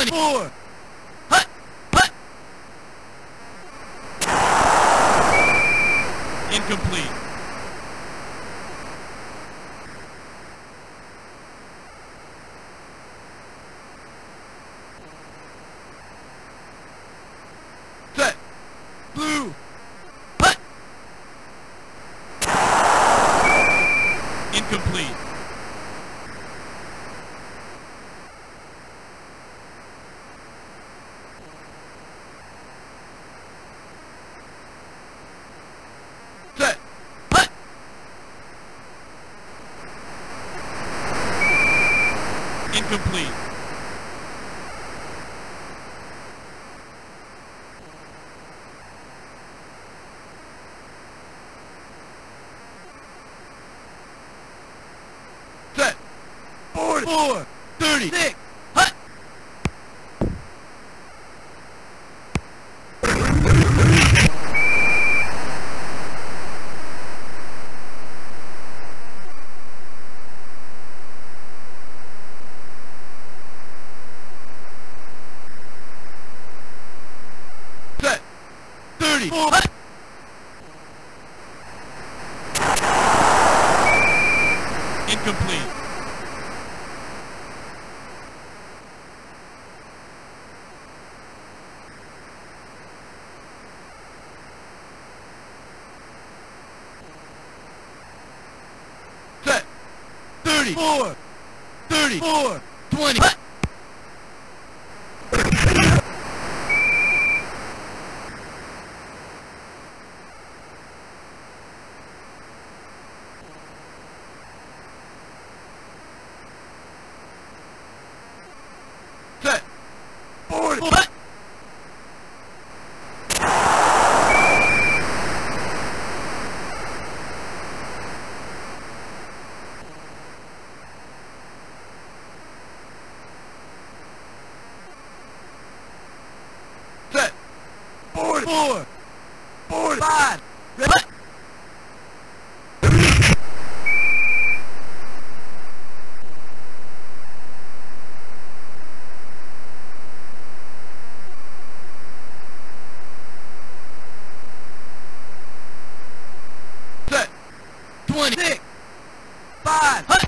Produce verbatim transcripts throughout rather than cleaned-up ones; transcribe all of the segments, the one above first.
twenty-four. Hut, hut. Incomplete. Set. Blue. Hut. Incomplete. Set. Hut. Incomplete. Set. Forty-four. Thirty-six. Hut. Set. Thirty-four. Hut. Incomplete. Set. Thirty-four. Thirty-four. Twenty. Hut. Set. Forty. Hut. Set. Forty-four. Forty-five. Hut. Set. Twenty-six. Five. Hut.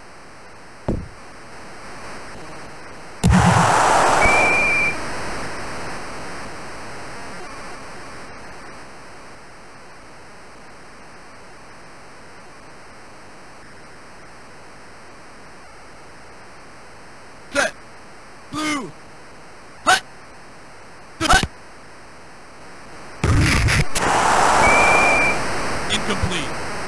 Set. Blue. Hut. Hut. Incomplete.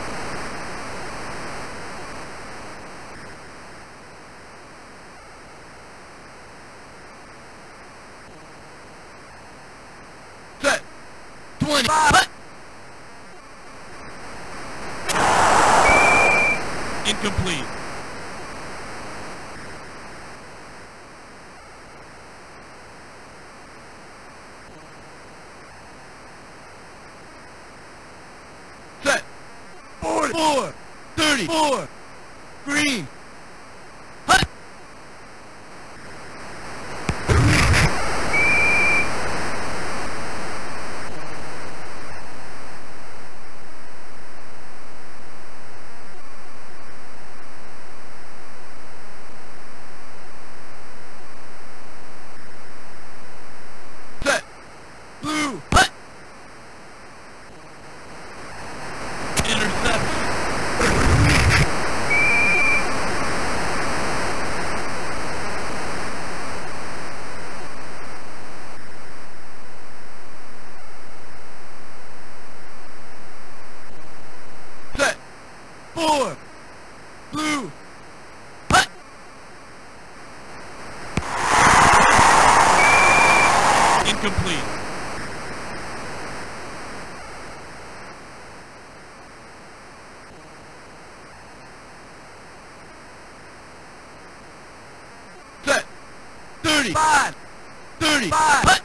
Set. Twenty-five. Hut. Incomplete. Set. Forty-four. Thirty-four. Green. Hut. Set. Blue. Hut. Interception. Set. Four. Blue. Hut. Incomplete. Set. Thirty-five. Thirty-five. Hut.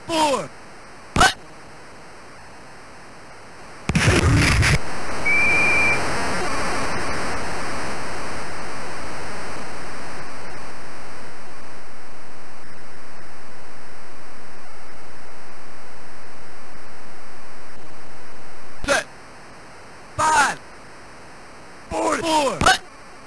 four, hut. Set. Five, four, four, hut.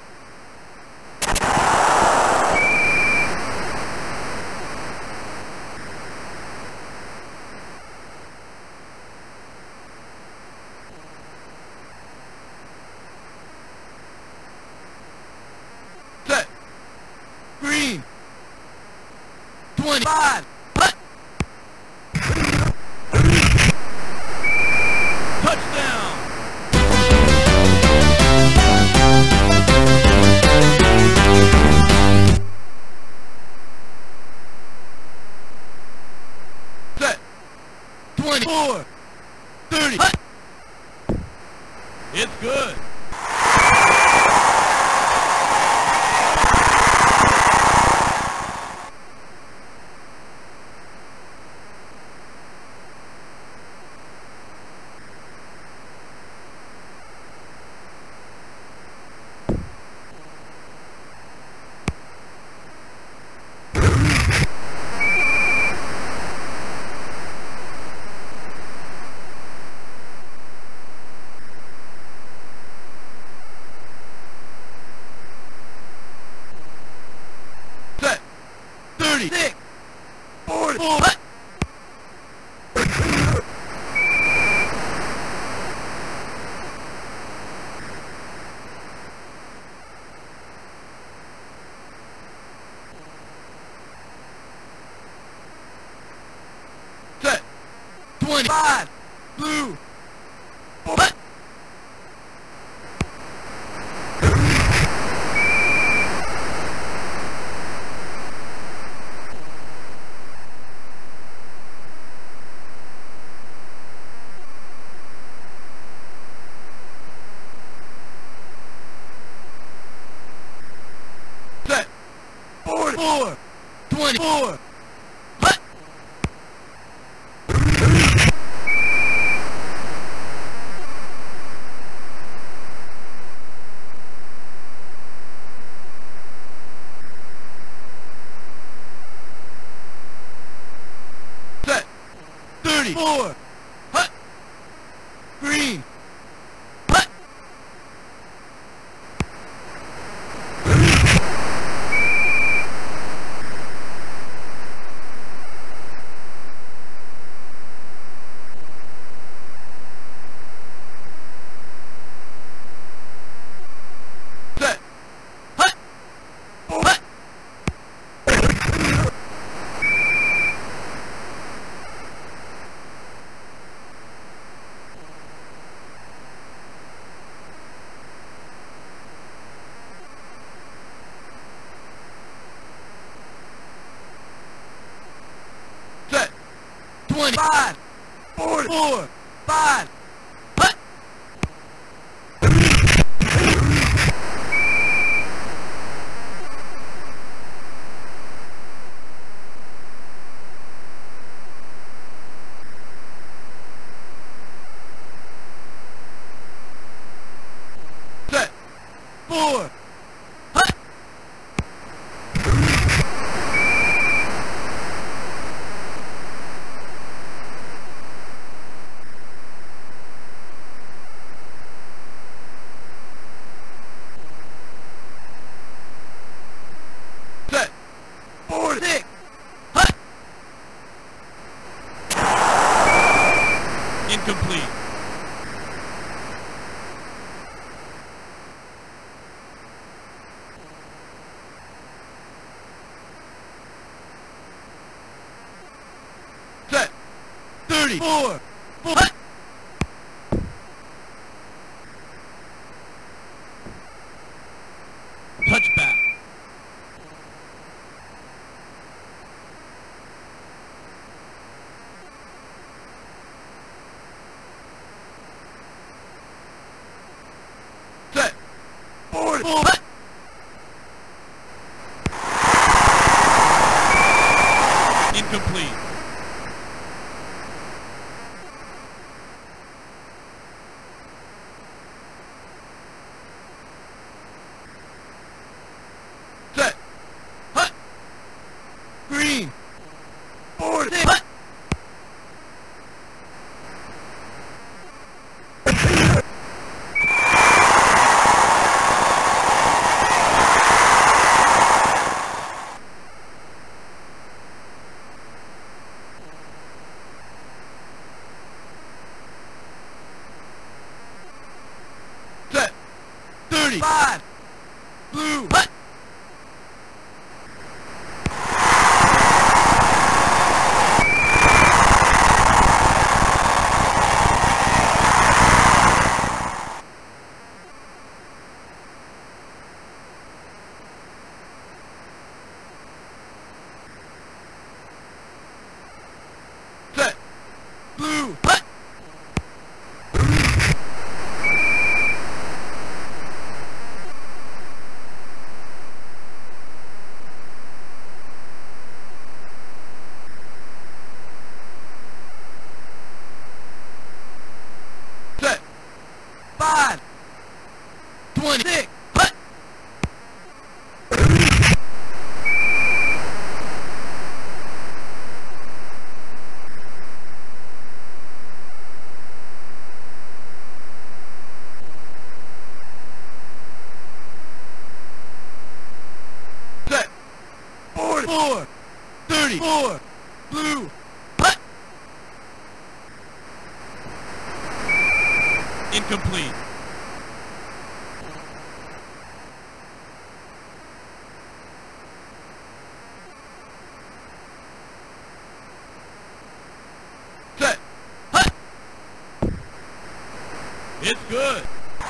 Set. Green. Twenty-five. Hut. Touchdown. Set. Twenty-four. Thirty. Hut. It's good. Set. Thirty-six. Forty-four. Hut. Set. Twenty-five. Blue. Four. Hut. Set. Forty-four. Twenty-four. Hut. Set. Thirty-four. Hut. Green. Hut. Set. Hut. Hut. Set. Twenty-five. Forty-four. Five. Hut. Set. Four. Hut. Set. Forty-six. Hut. Incomplete. Set. Thirty-four. Hut. Touchback. Set. Forty-four. Hut. Incomplete. thirty. Five. Blue. Hut. Set. Blue. Hut. Set. Five. Twenty-six. Hut. Set. Forty-four. Thirty-four. Blue. Hut. Incomplete. Set. Hut. It's good.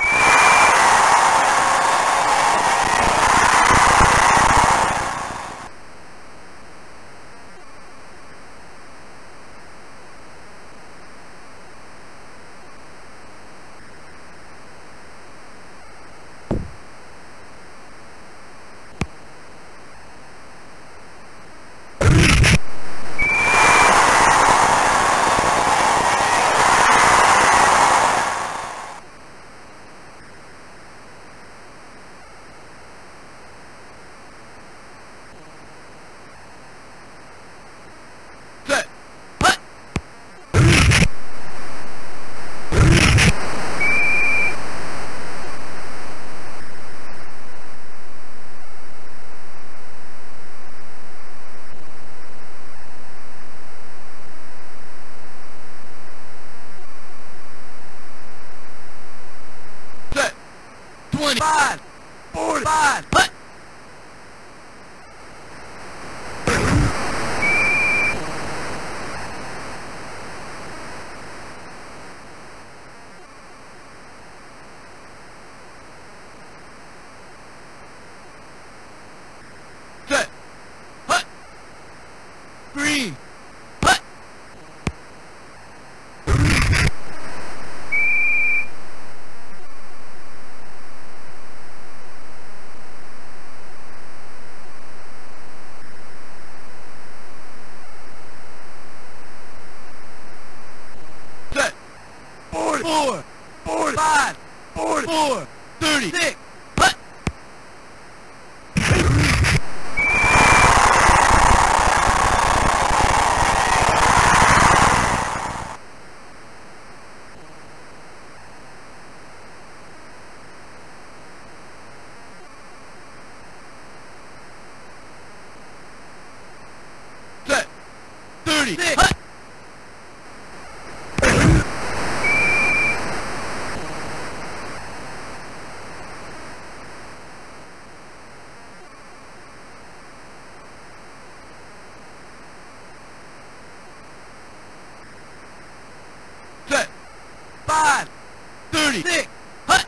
Set. Hut. Set. Twenty-five. Forty-five. Hut. Set. Hut. Green. Hut. Set. Forty-four. Forty-five. Forty-four. Thirty-six. Hut. Set. Thirty-six. Hut. Set. Five. Thirty-six. Hut.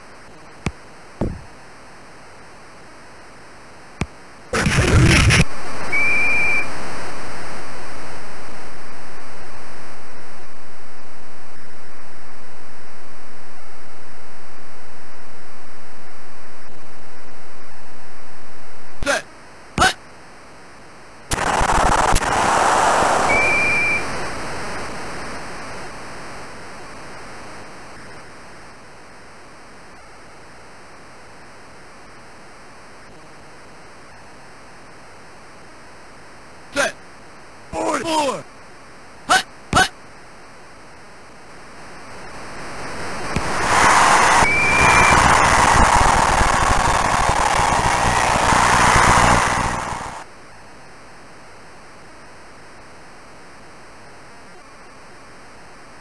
Set. Hut. Set. Forty-four. Hut. Hut.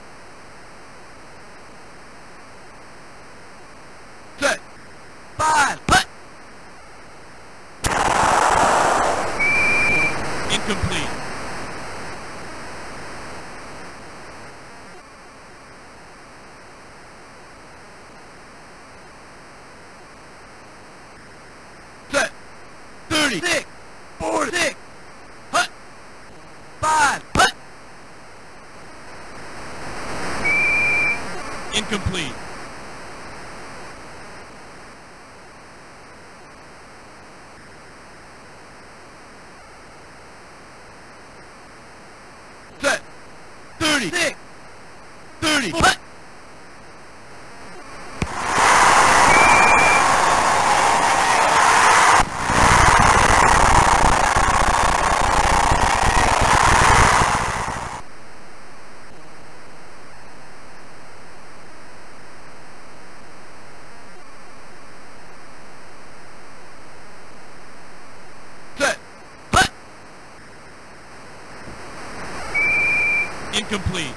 Set. Five. set, thirty, six, four, six, hut, five, hut. Incomplete. Set, thirty, six, thirty, hut. Set, hut. Incomplete.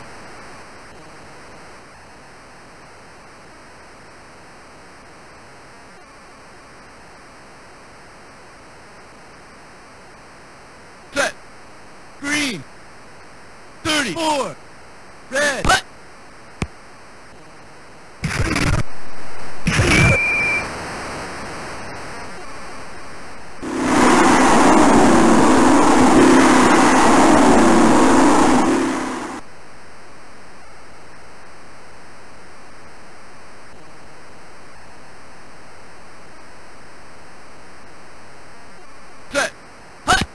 Set, green, thirty-four, red, hut. Set, hut.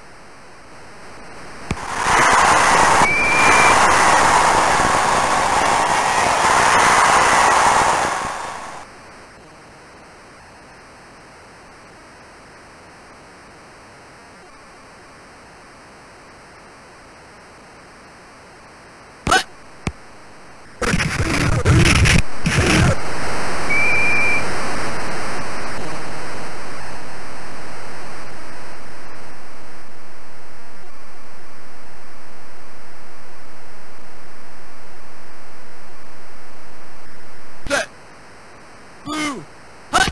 Hut. Set, blue, hut.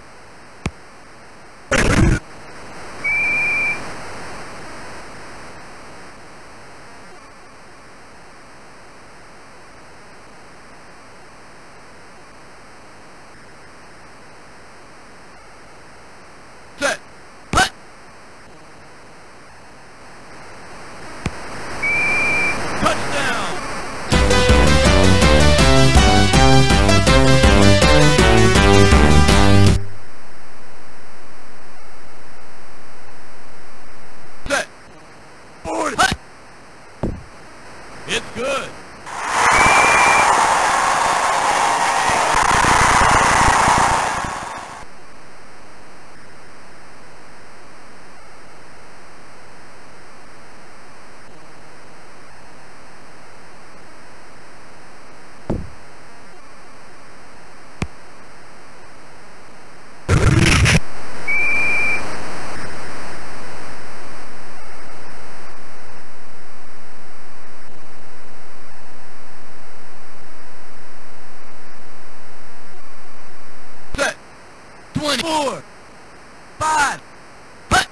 Set, hut. Touchdown. Set, forty, hut. It's good. Set, twenty-four, five, hut.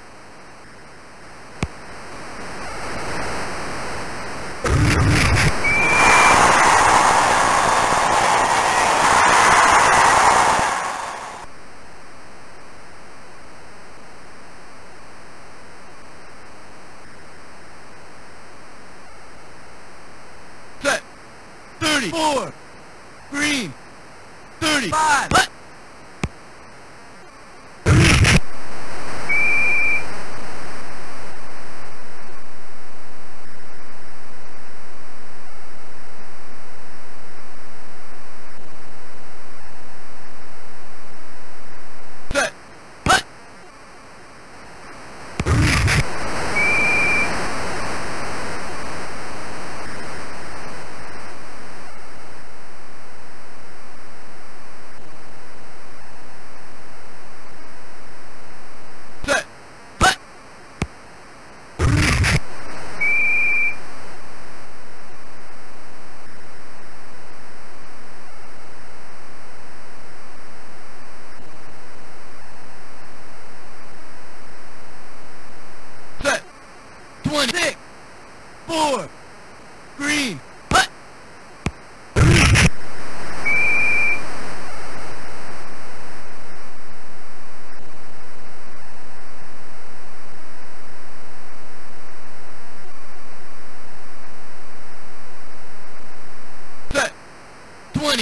Set, thirty-four, green, thirty-five, hut. Set, hut.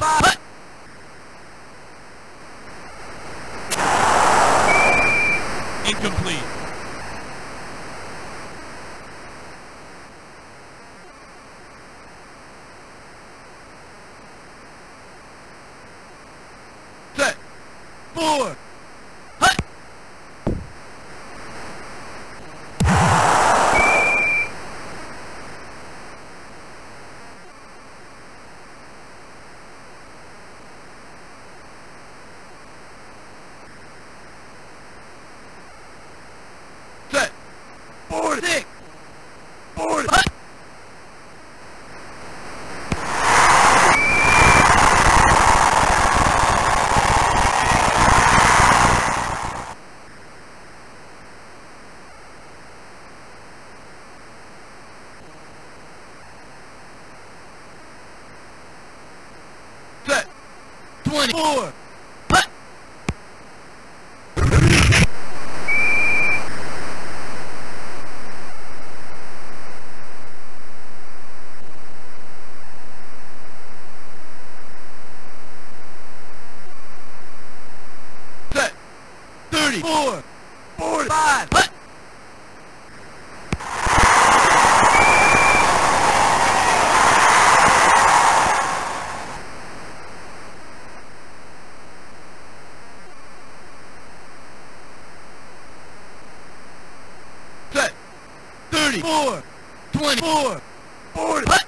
twenty-five. Incomplete. Set. Four. Hut. Set. Four. Six. Four. Hut. Set. Twenty-four. Hut. Set. Thirty-four. Forty-five. Hut. Set. Thirty-four. Twenty-four. Forty. Hut.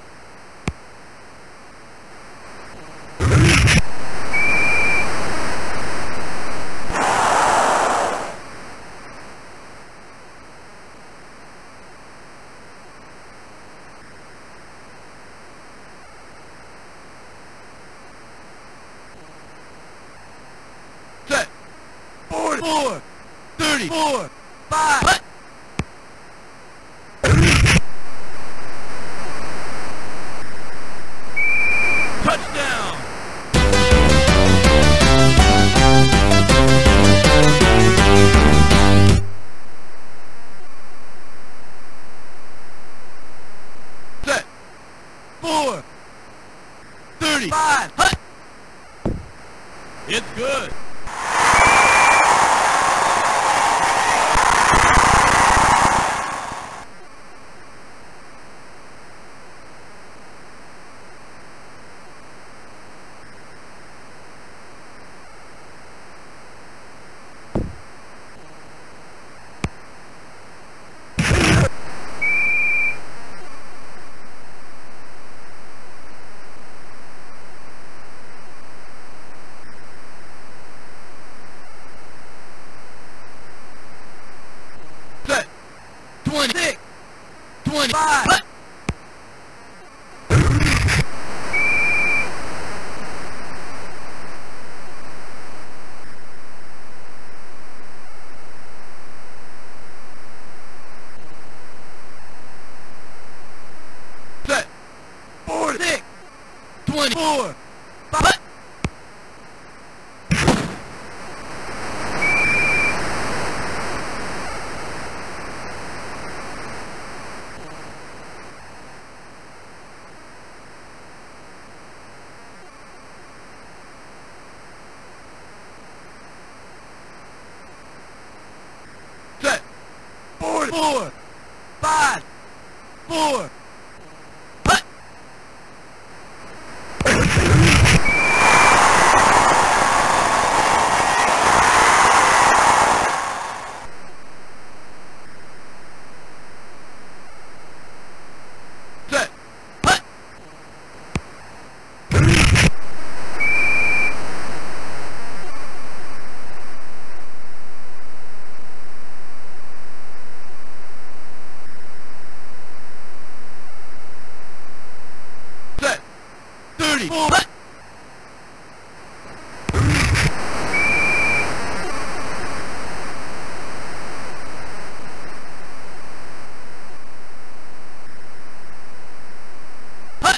Set. Forty-four. Thirty-four. Five. Hut. Touchdown. Set. Four. Thirty-five. Hut. It's good. Set. Twenty-six. Twenty-five. Hut. Set. Forty-six. Twenty-four. Hut. Set. Forty-four. Five. Four. Hut. Set. Hut. Set. Thirty-four. Hut. Hut.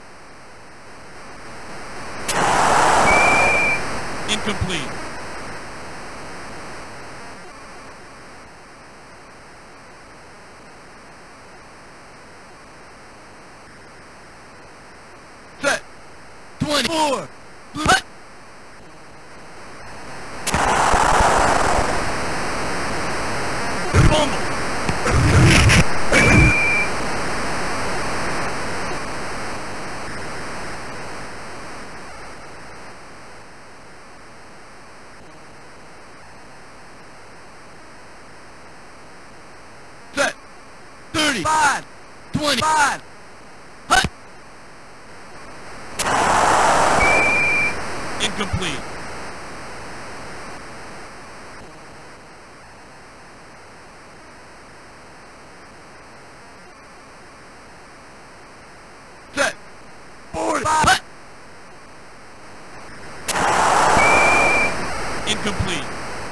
Incomplete. Set. Twenty-four. Blue. Hut. Fumble. Set. thirty. Five. twenty. Five. Hut. Incomplete. Set. forty. Hut. Incomplete.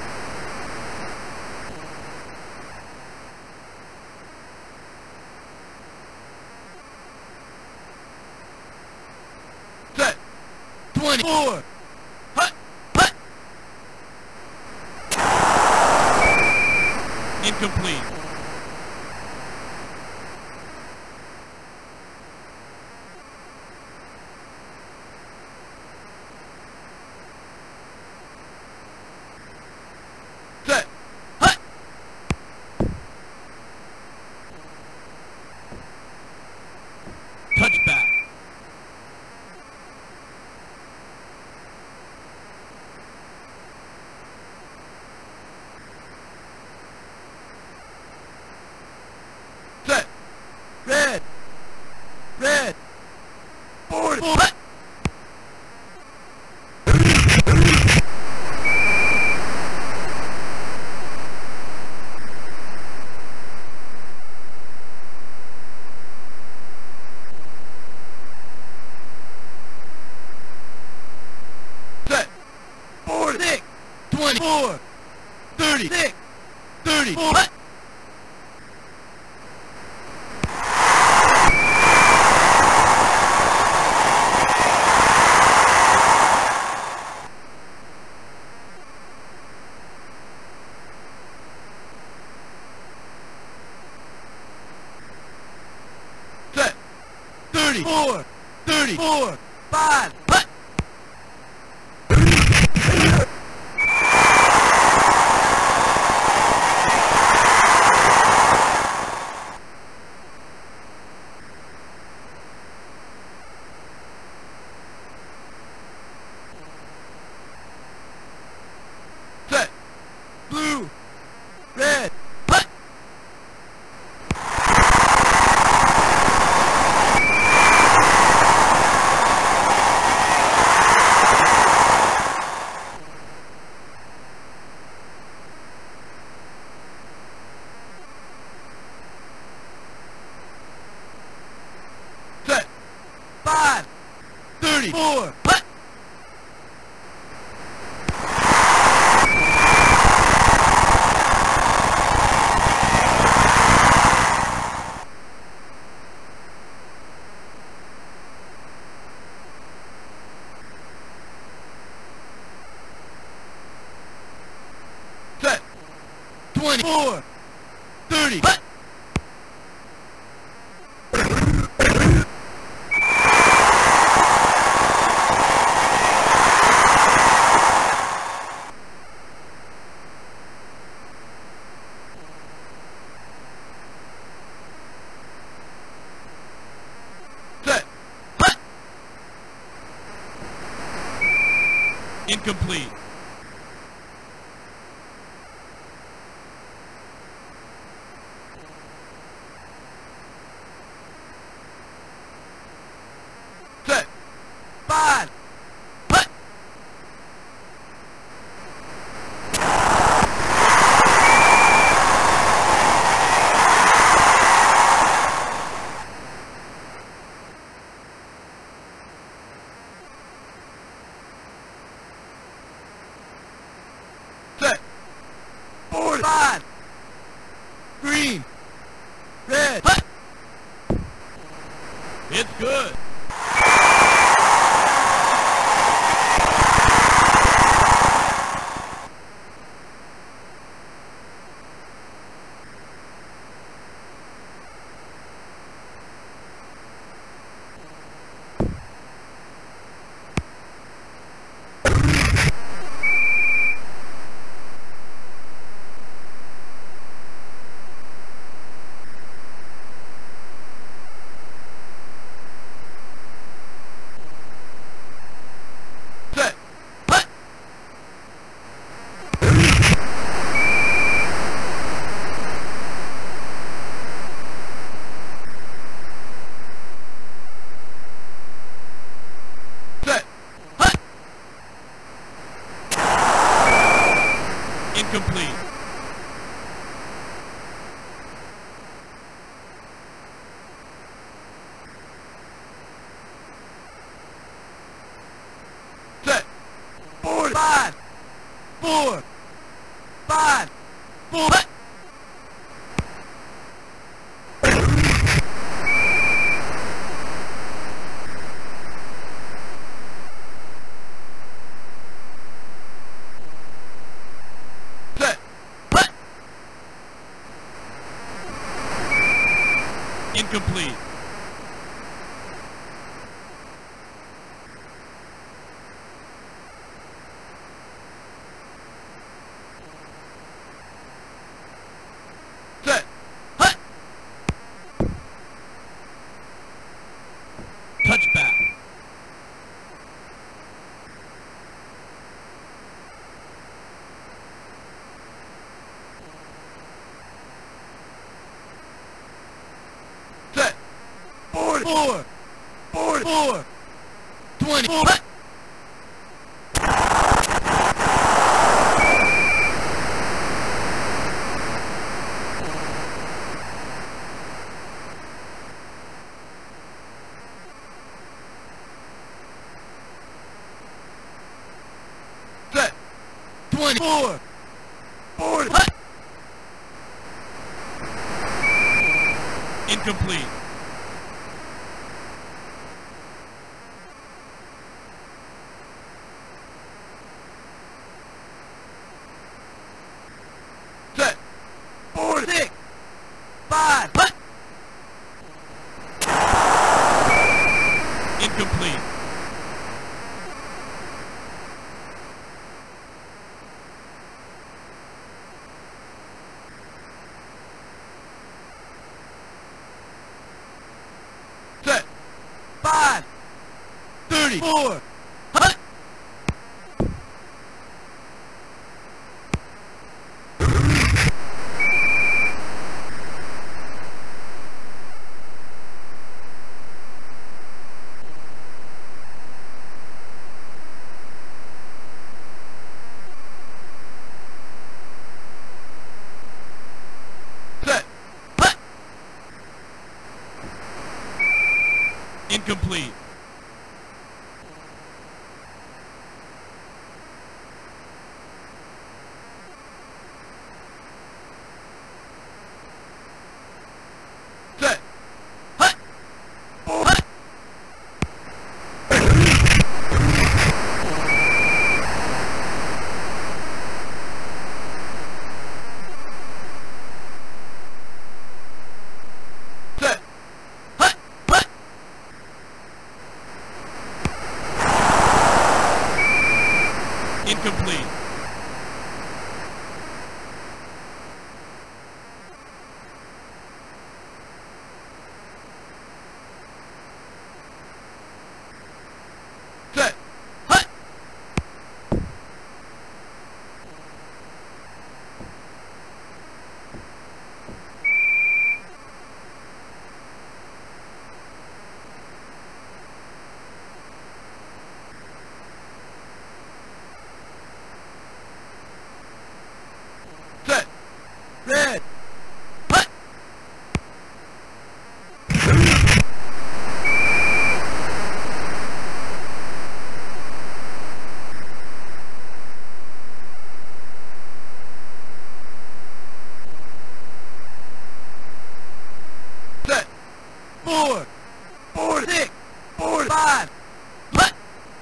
Set. twenty-four. Hut. Hut. Incomplete. Set. Hut. Touchback. Set. Red. Red. forty. Hut. Set. forty-six. twenty-four. thirty-six. thirty-four. Hut. Set. thirty-four. thirty-four. Five. Hut. Set. Blue. Red. Hut. Set. Five. thirty-four. Hut. Set. twenty-four. thirty. Hut. Set. Hut. Incomplete. Set. Five. Hut. Set. forty-five. Green. Red. Hut. It's good. Incomplete. Set. Four. Five. Four. Five. Four. Set. Incomplete. Set. Hut. Touchback. Set. Four. Four. Four. Four. Twenty. Four. Hut. Set. Twenty-four. Four. Hut. Incomplete. Set. Four. Six. Five. Hut. Incomplete. Set. Five. Thirty-four. Hut. Set. Hut. Incomplete. Set. Hut. Four. Hut. Set. Hut. Hut. Incomplete. Set. Hut. Set. Red. Hut. Set. Four. Four. Six. Four. Five. Hut.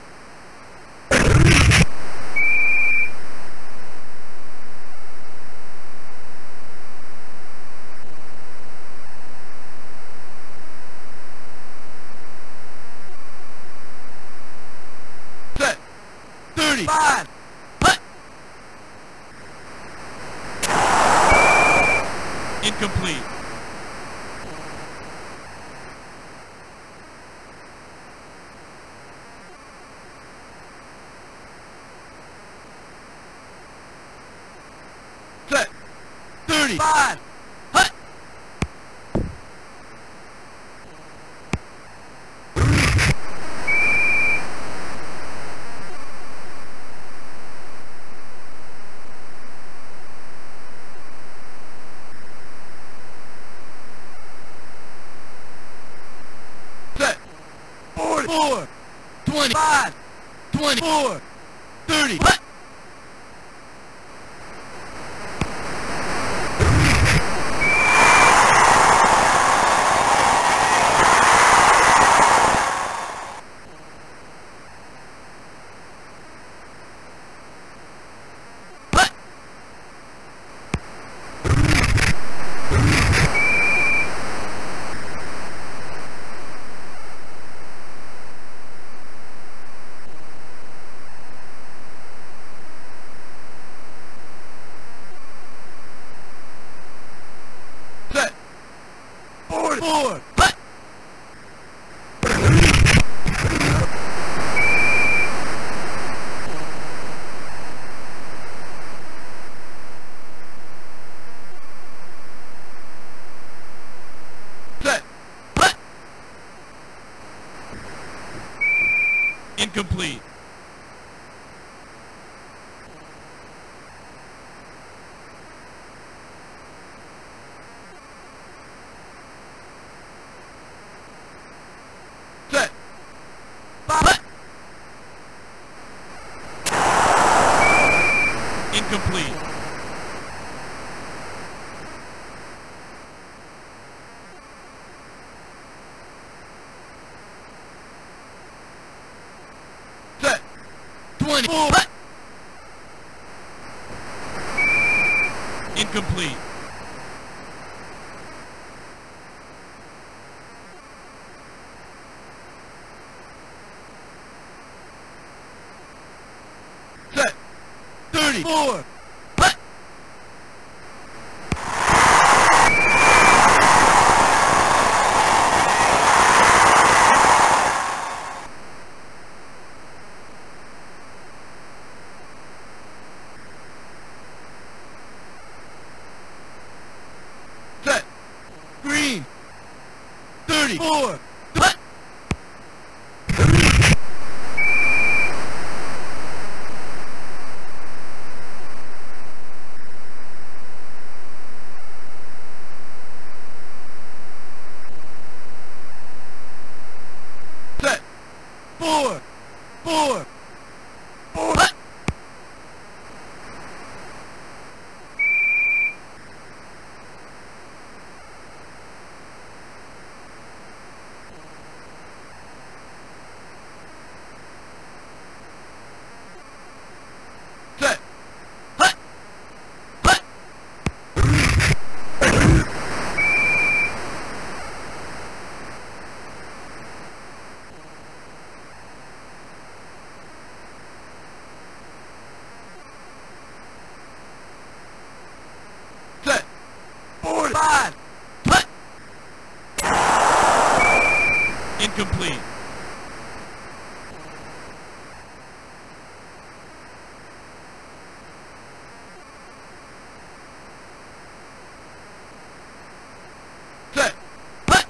Set. Thirty-five. Hut. Incomplete. Set. Thirty-five. Hut. Four. Twenty. Five. Twenty-four. Thirty. What? Set. Forward. Forward. What? Set. What? Incomplete. Set. What? Incomplete. Set. Twenty-four. What? Incomplete. Set. Thirty-four. What? Set. Green. Thirty-four. What? Set. Four. Four. Four. What? Set. What? What? Set. Four. Five. What? Incomplete. Set. What?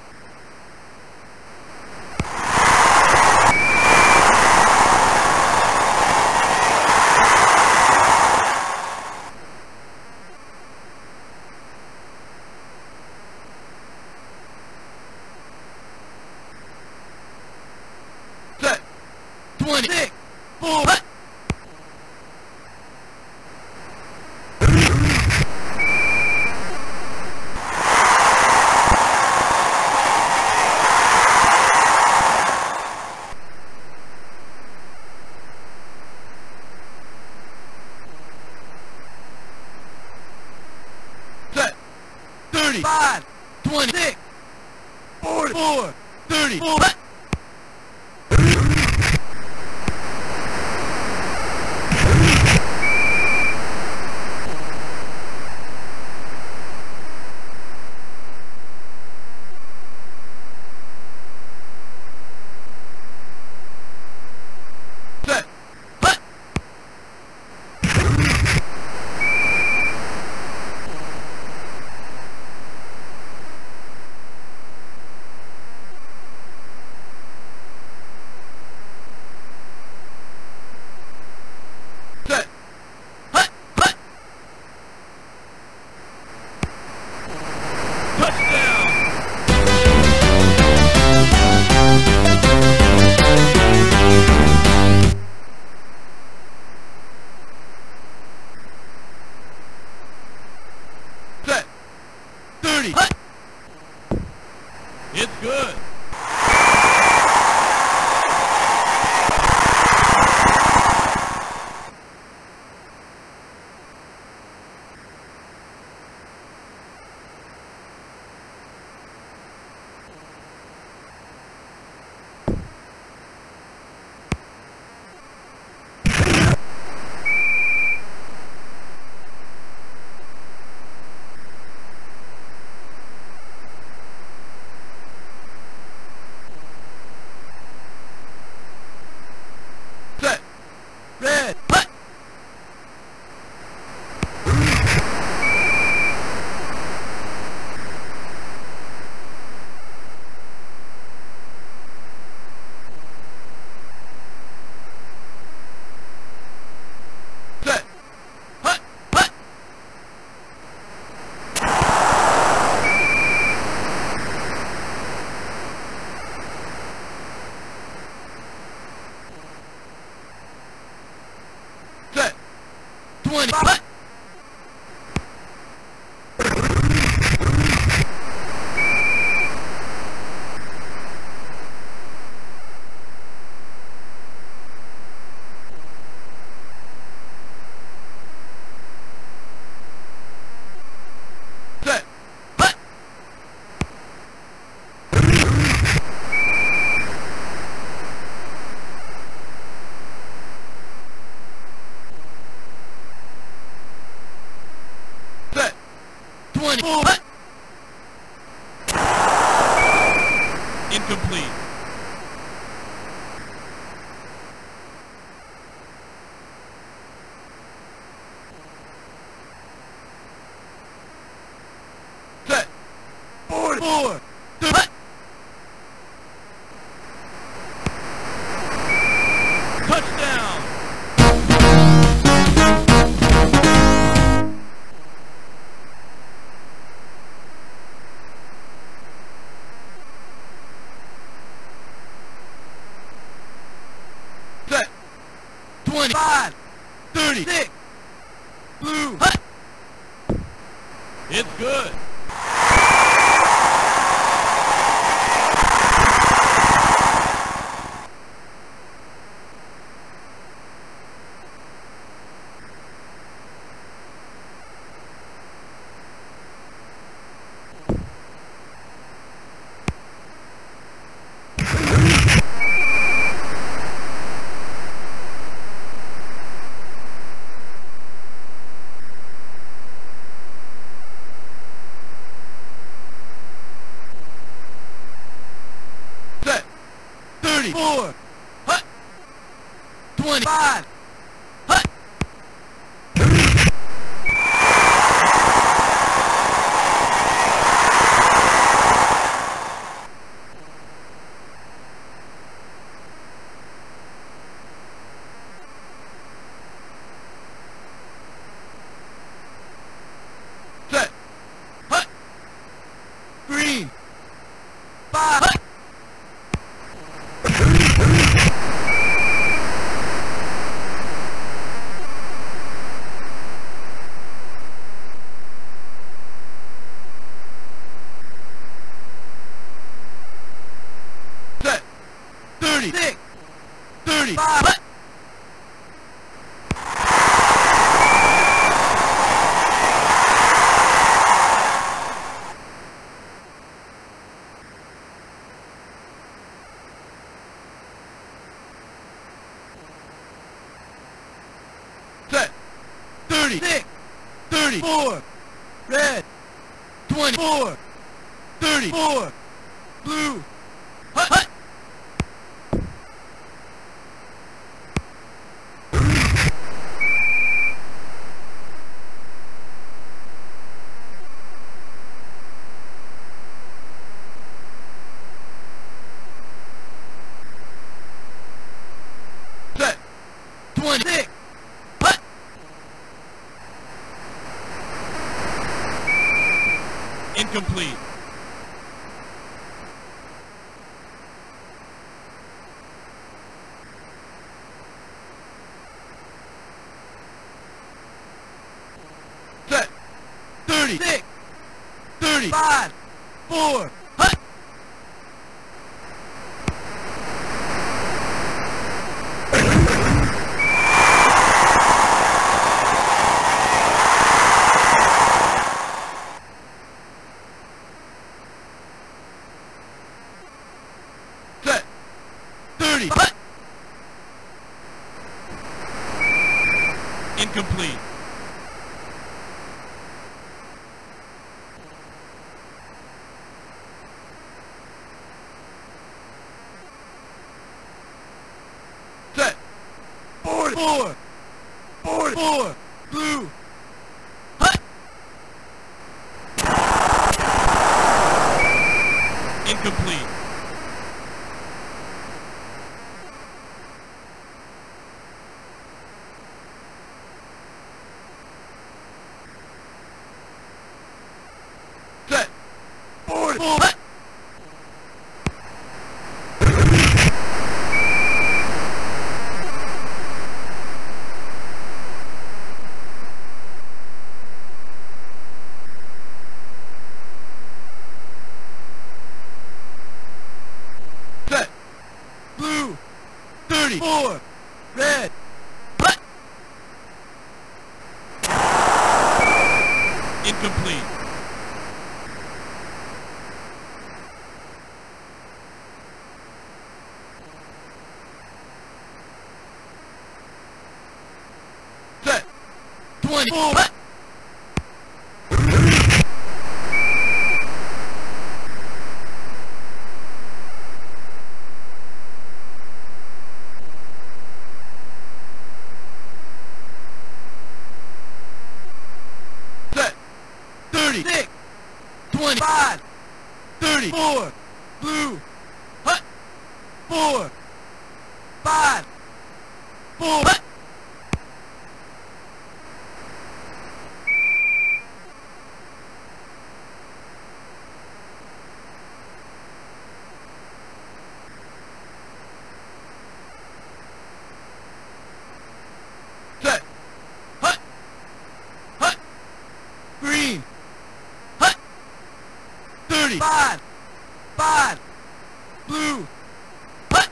Set. Twenty-six. Four. What? Set. Thirty-five. Twenty-six. Forty-four. Thirty-four. What? Set. What? thirty. It's good. Set. Red. Hut. Set. Hut. Hut. Set. twenty. Hut. Set. Hut. Set. twenty. Hut. Incomplete. Set. Forty. Four. Hut. Touchdown. Set. twenty-five. thirty-six. Blue. Hut. It's good. Set. thirty-four. Hut. twenty-five. Hut. Set. Hut. Green. Five. Hut. Set. thirty-six. thirty-five. Hut. Set. thirty-six. thirty-four. Red. twenty-four. thirty-four. Blue. Hut. Hut. Set. twenty-six. Hut. Incomplete. Set. thirty-six. thirty. thirty. Five. Four. Hut. Set. thirty. Hut. Incomplete. Set. Forty. Four. Forty. Four. Blue. Hut. Incomplete. Set. Forty. Four. Hut. Set. Blue. thirty. Four. Red. Hut. Incomplete. Set. twenty. Four. Hut. Set. thirty-six. twenty-five. thirty-four. Blue. Hut. Four. Five. Four. Hut. Set. Hut. Hut. Green. Hut. thirty. Five. Five. Blue. Hut.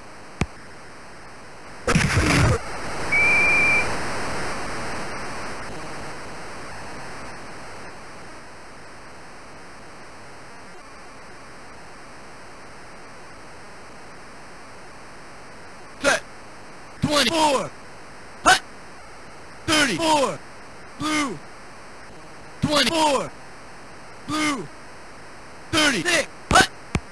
Set. twenty-four. Hut. thirty-four. Blue. twenty-four. Blue. thirty-six. Hut.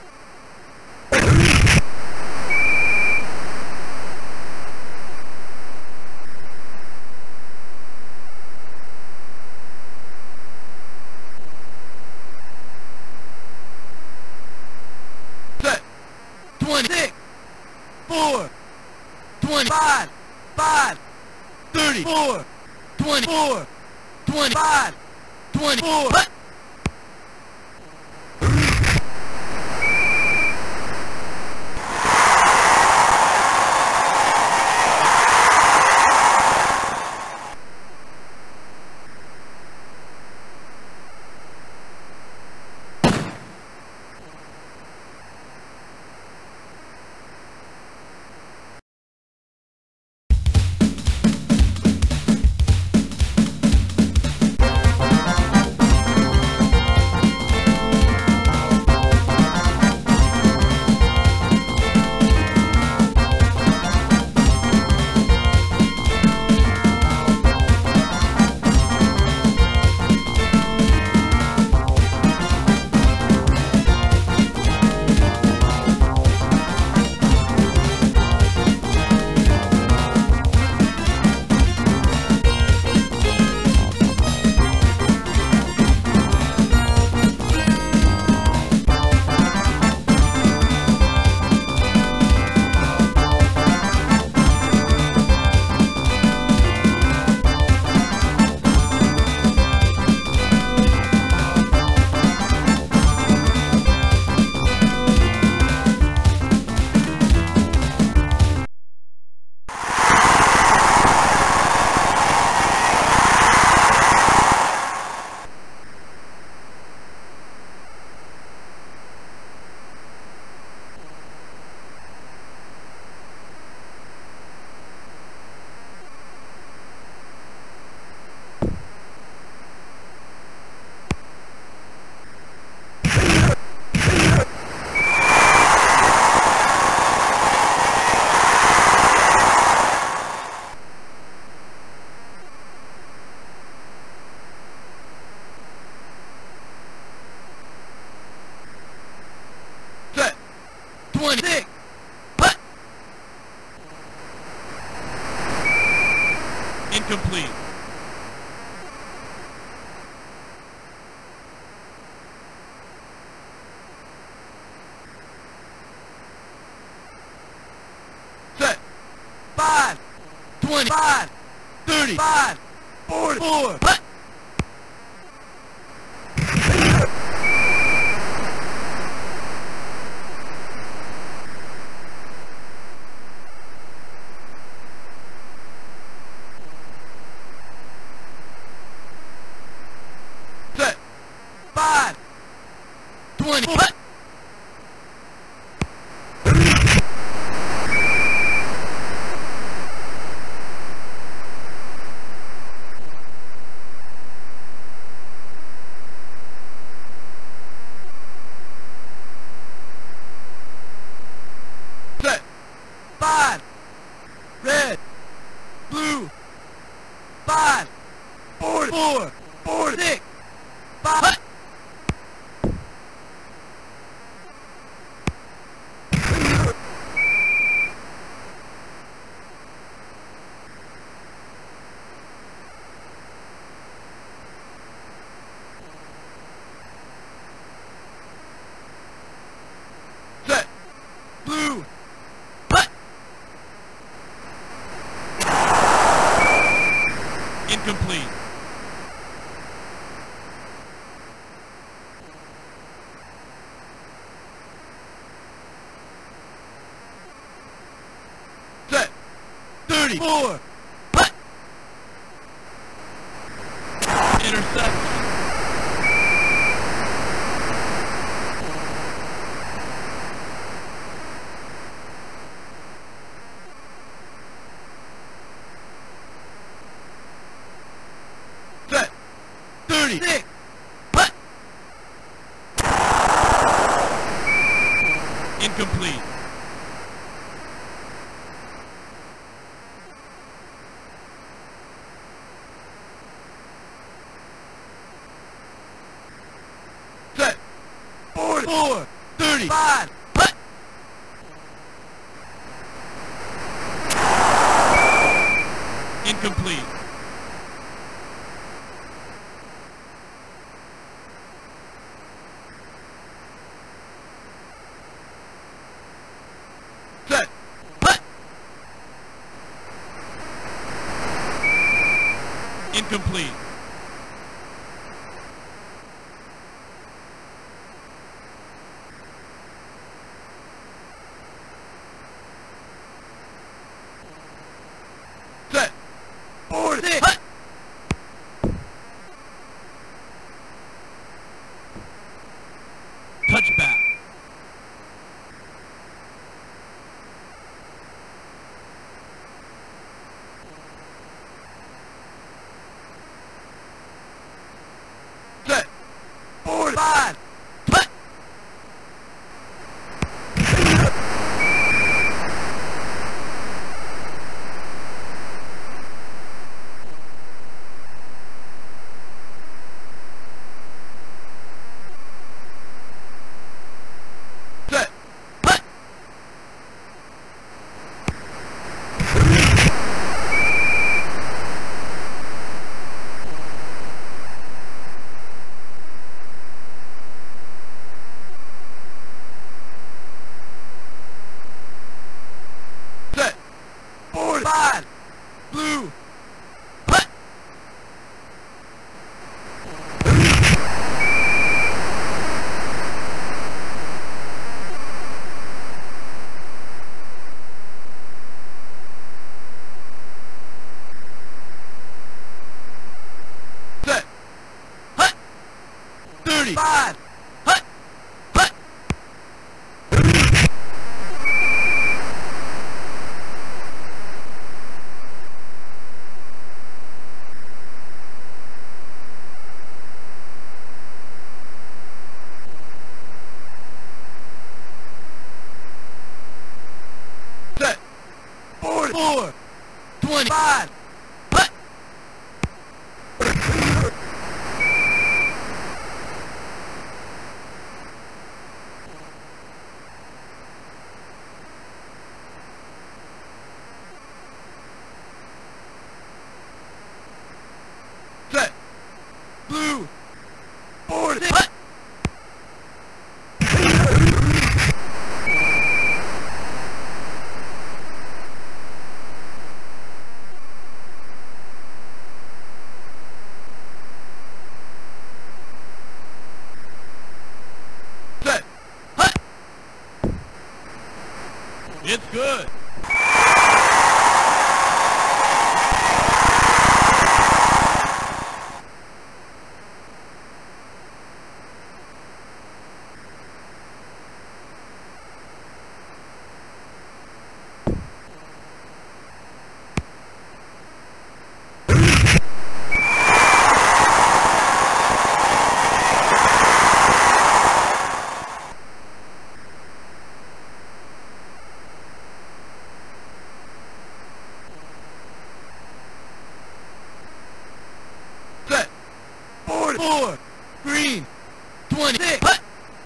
Set. twenty-six. Four. twenty-five. Five. thirty-four. twenty-four. twenty-five. twenty-four. Hut. Incomplete. Set. Five. Twenty-five. Thirty-five. Forty-four. Hut. Set. Five. Twenty. Hut. Set. Five. Red. Blue. Five. Forty. Four. Forty. Six. Five. Hut. Set. Blue. Hut. Incomplete. Set. Thirty-four. Hut. Interception. Set. Thirty-six. Hut. Incomplete. Set. Forty-four. Thirty-five. Hut. Incomplete. Set. Hut. Incomplete. Set. Forty-six. Hut. Touchback. Set. Forty-five. Hut. Set. Hut. Set. Forty-five. Blue. Hut. Set. Hut. Thirty-five. Hut. Hut. Set. Forty-four. Twenty-five. Hut. Blue. Board. Hut. Set. Hut. It's good. Set. Board. Four. Green. Twenty-six. Hut.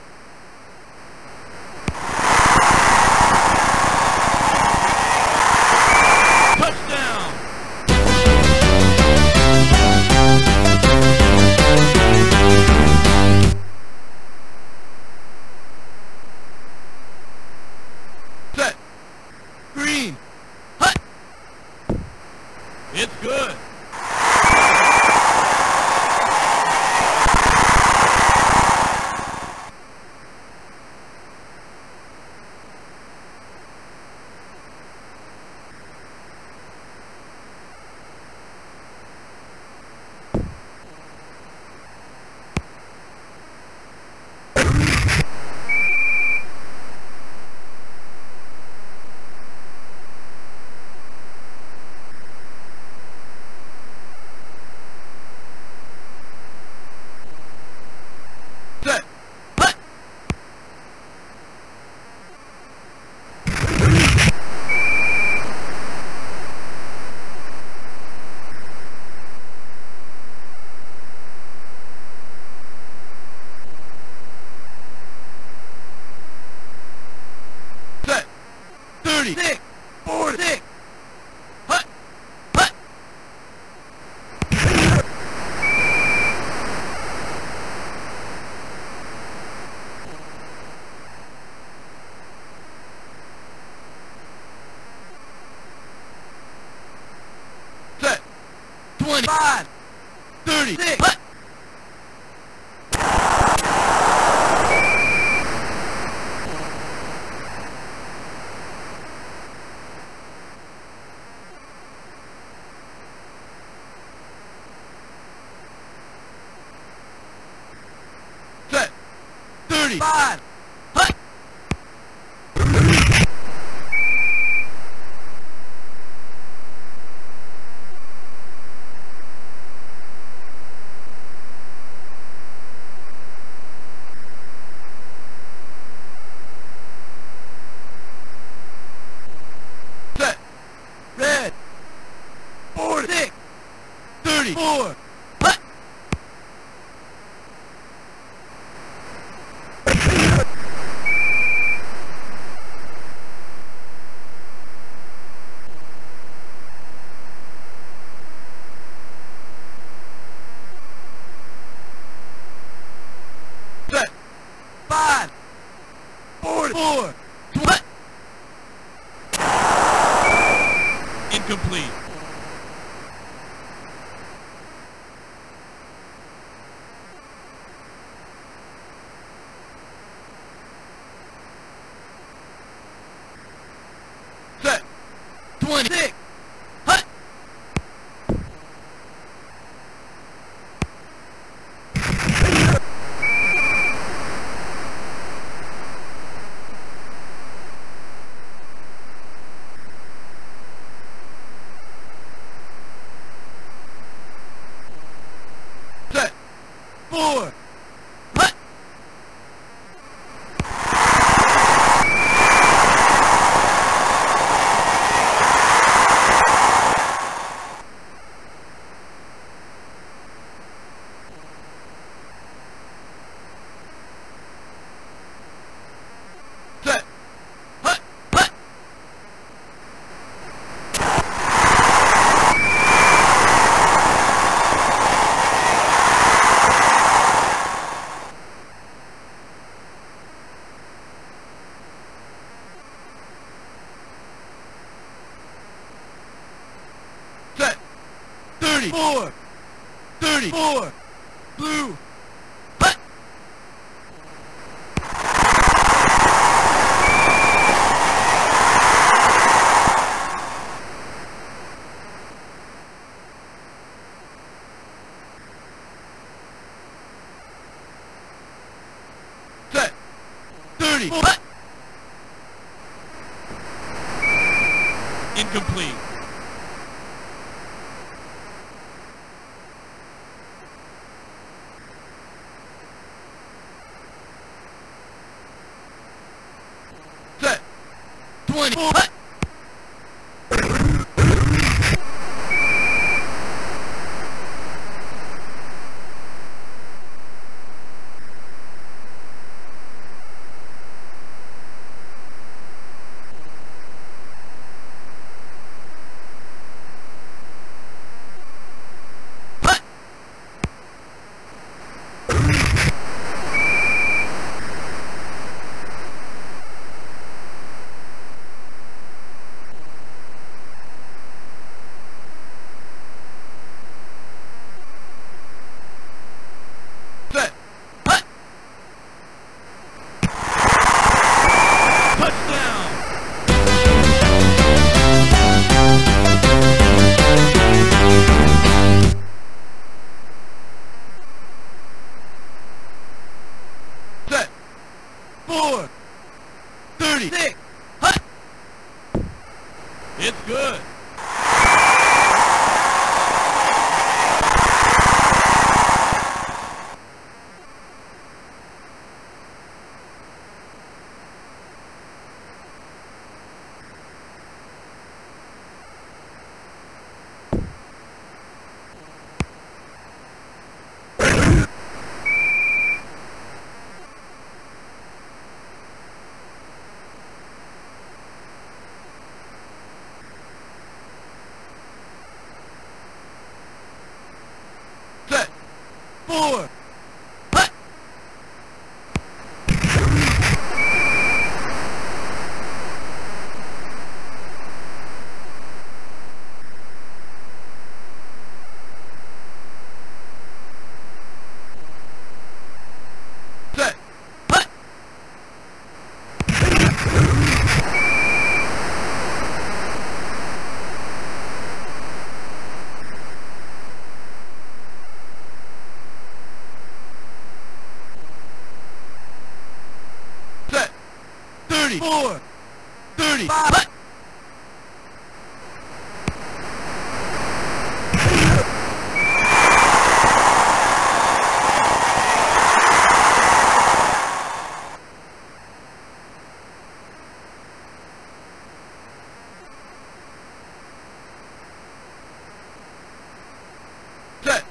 Touchdown. Set. Green. Hut. It's good. Set. Hut. Set. Thirty-six. Board. Six. Hut. Hut. Set. Twenty-five. Thirty-six. Hut. Set. Thirty-five. Hut. Set. Red. Board. Six. Thirty-four. Hut. Set. Five. Board. Four. What? Incomplete. Set. Twenty-six. Hut. Set. Four. Hut. Set. Hut. Hut. Four. Blue. Set. Thirty. Incomplete. Set. Twenty. Set. Touchdown. Set. Four. Thirty. Six. It's good. Set. Four. Set. Set. Thirty. Four. Thirty. Five. Set.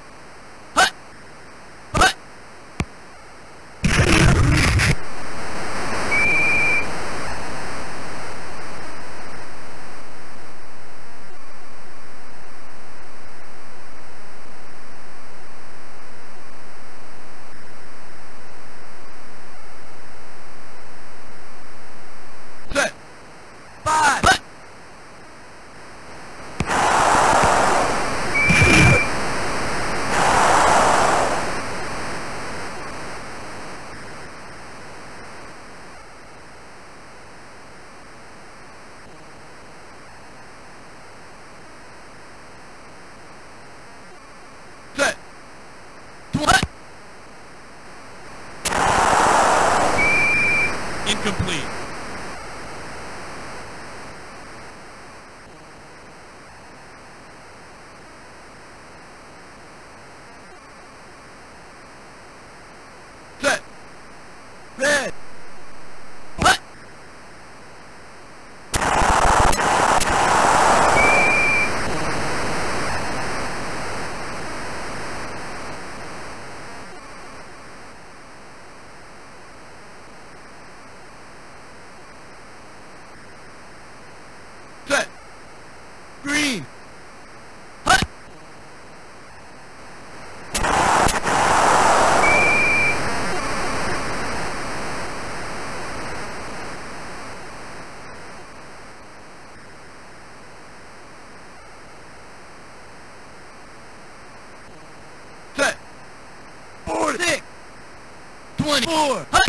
twenty-four. Hut.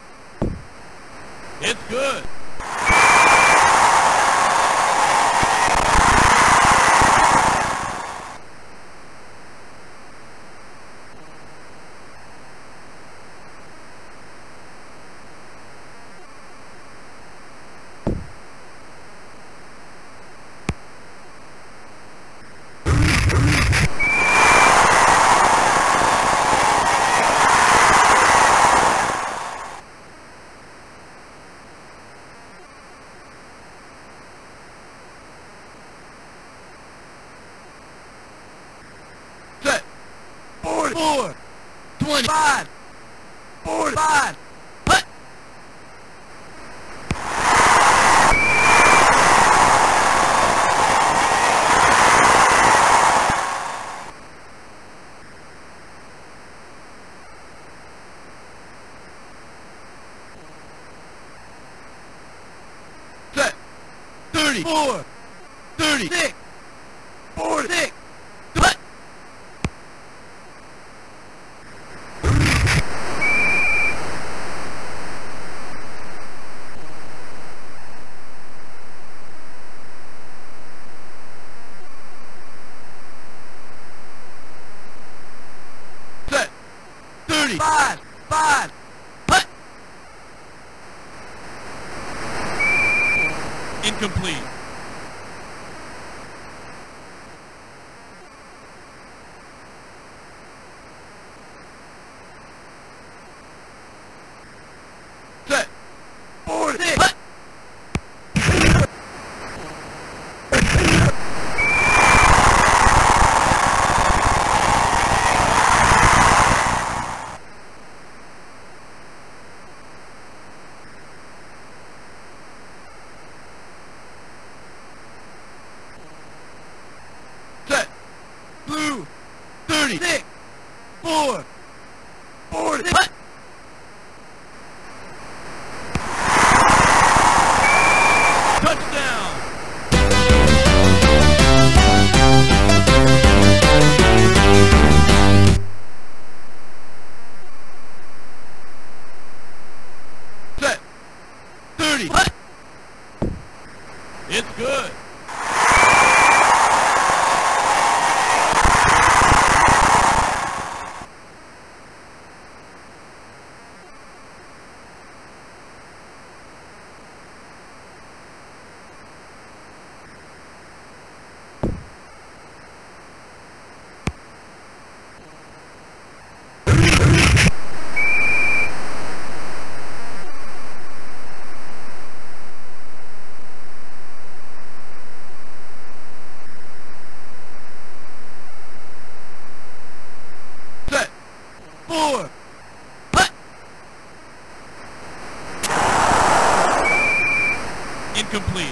It's good. Four, twenty-five, forty-five, hut. Set, thirty-four, thirty-six, forty-six, hut. Five, five, hut. Incomplete. Set. Forty, hut. Blue, thirty-six, four, forty, hut. Touchdown. Set, thirty, hut. It's good. Four, hut. Incomplete.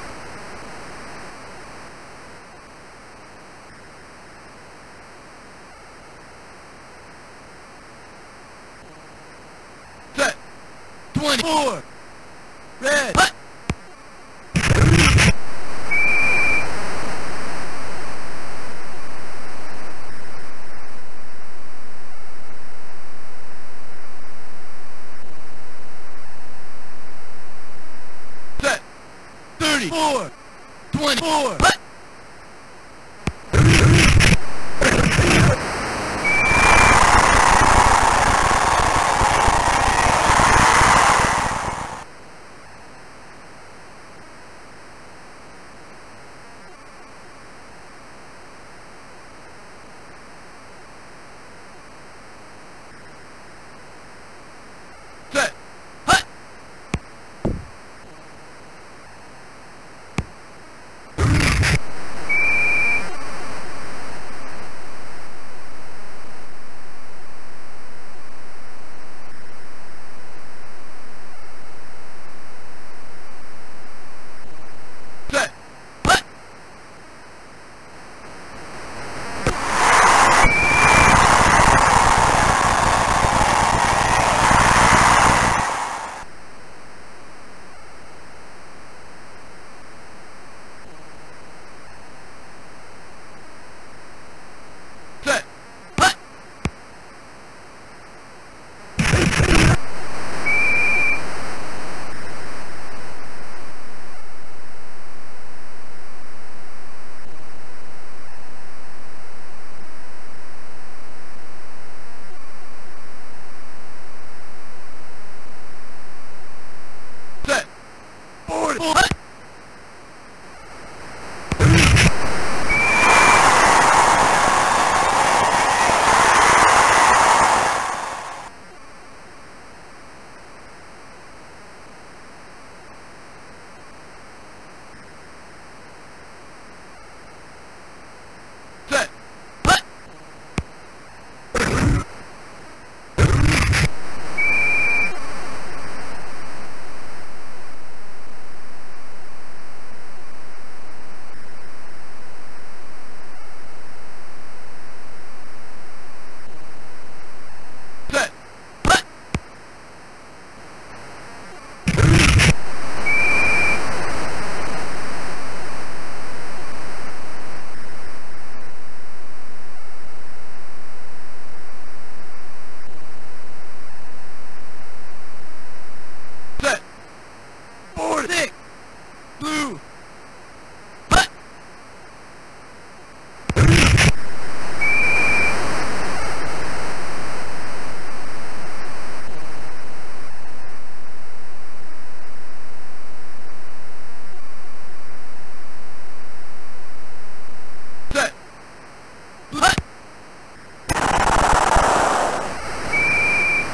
Set. Twenty-four. Red. Hut. Four, twenty-four, hut. Set, hut.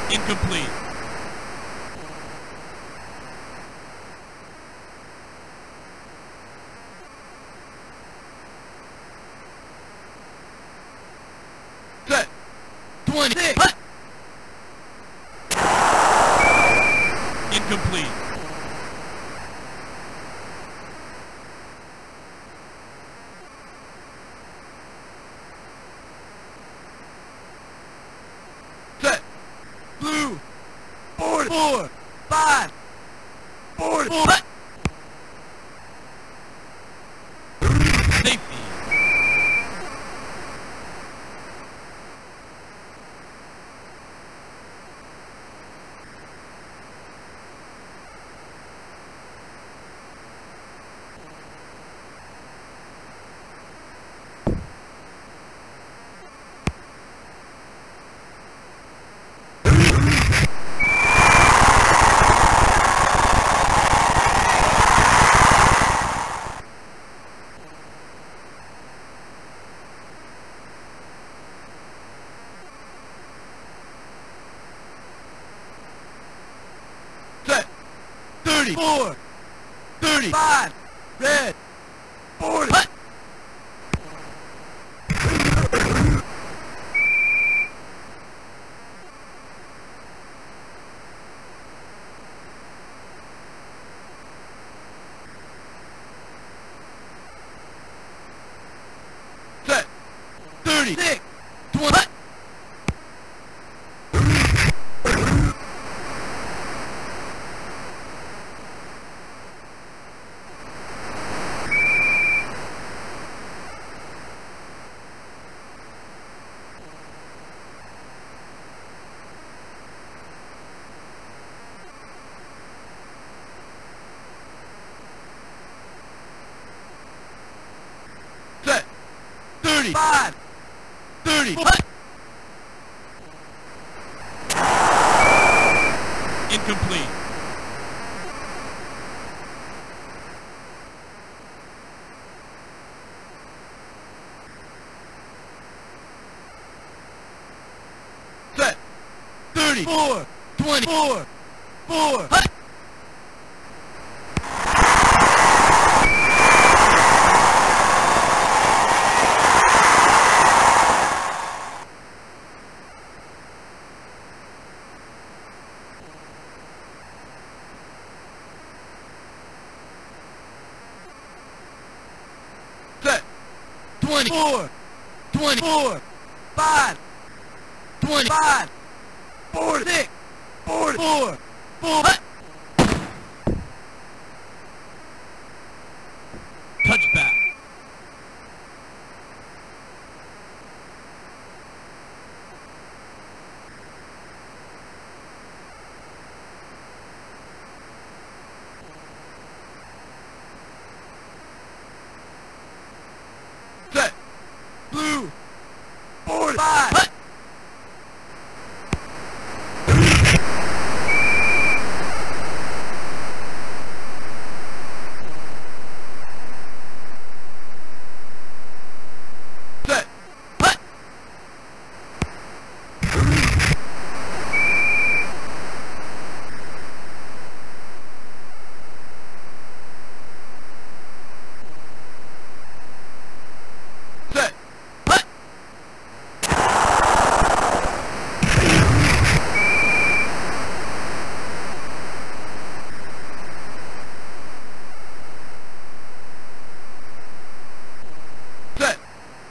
Incomplete. Set. twenty-six. Incomplete. Set. Blue. Forty. Four. Five. Forty. Four. Safety. Set. Thirty-four. Thirty-five. Red. Forty. Set. Thirty-six. Twenty. Set. Thirty-five. Thirty. Incomplete. Set. Thirty-four. Twenty-four. Four. Set. Twenty-four. Twenty-four. Five. Twenty-five. Forty-six. Forty-four. Four. Touchback. Set. Blue. Forty-five. Set. Set. Set.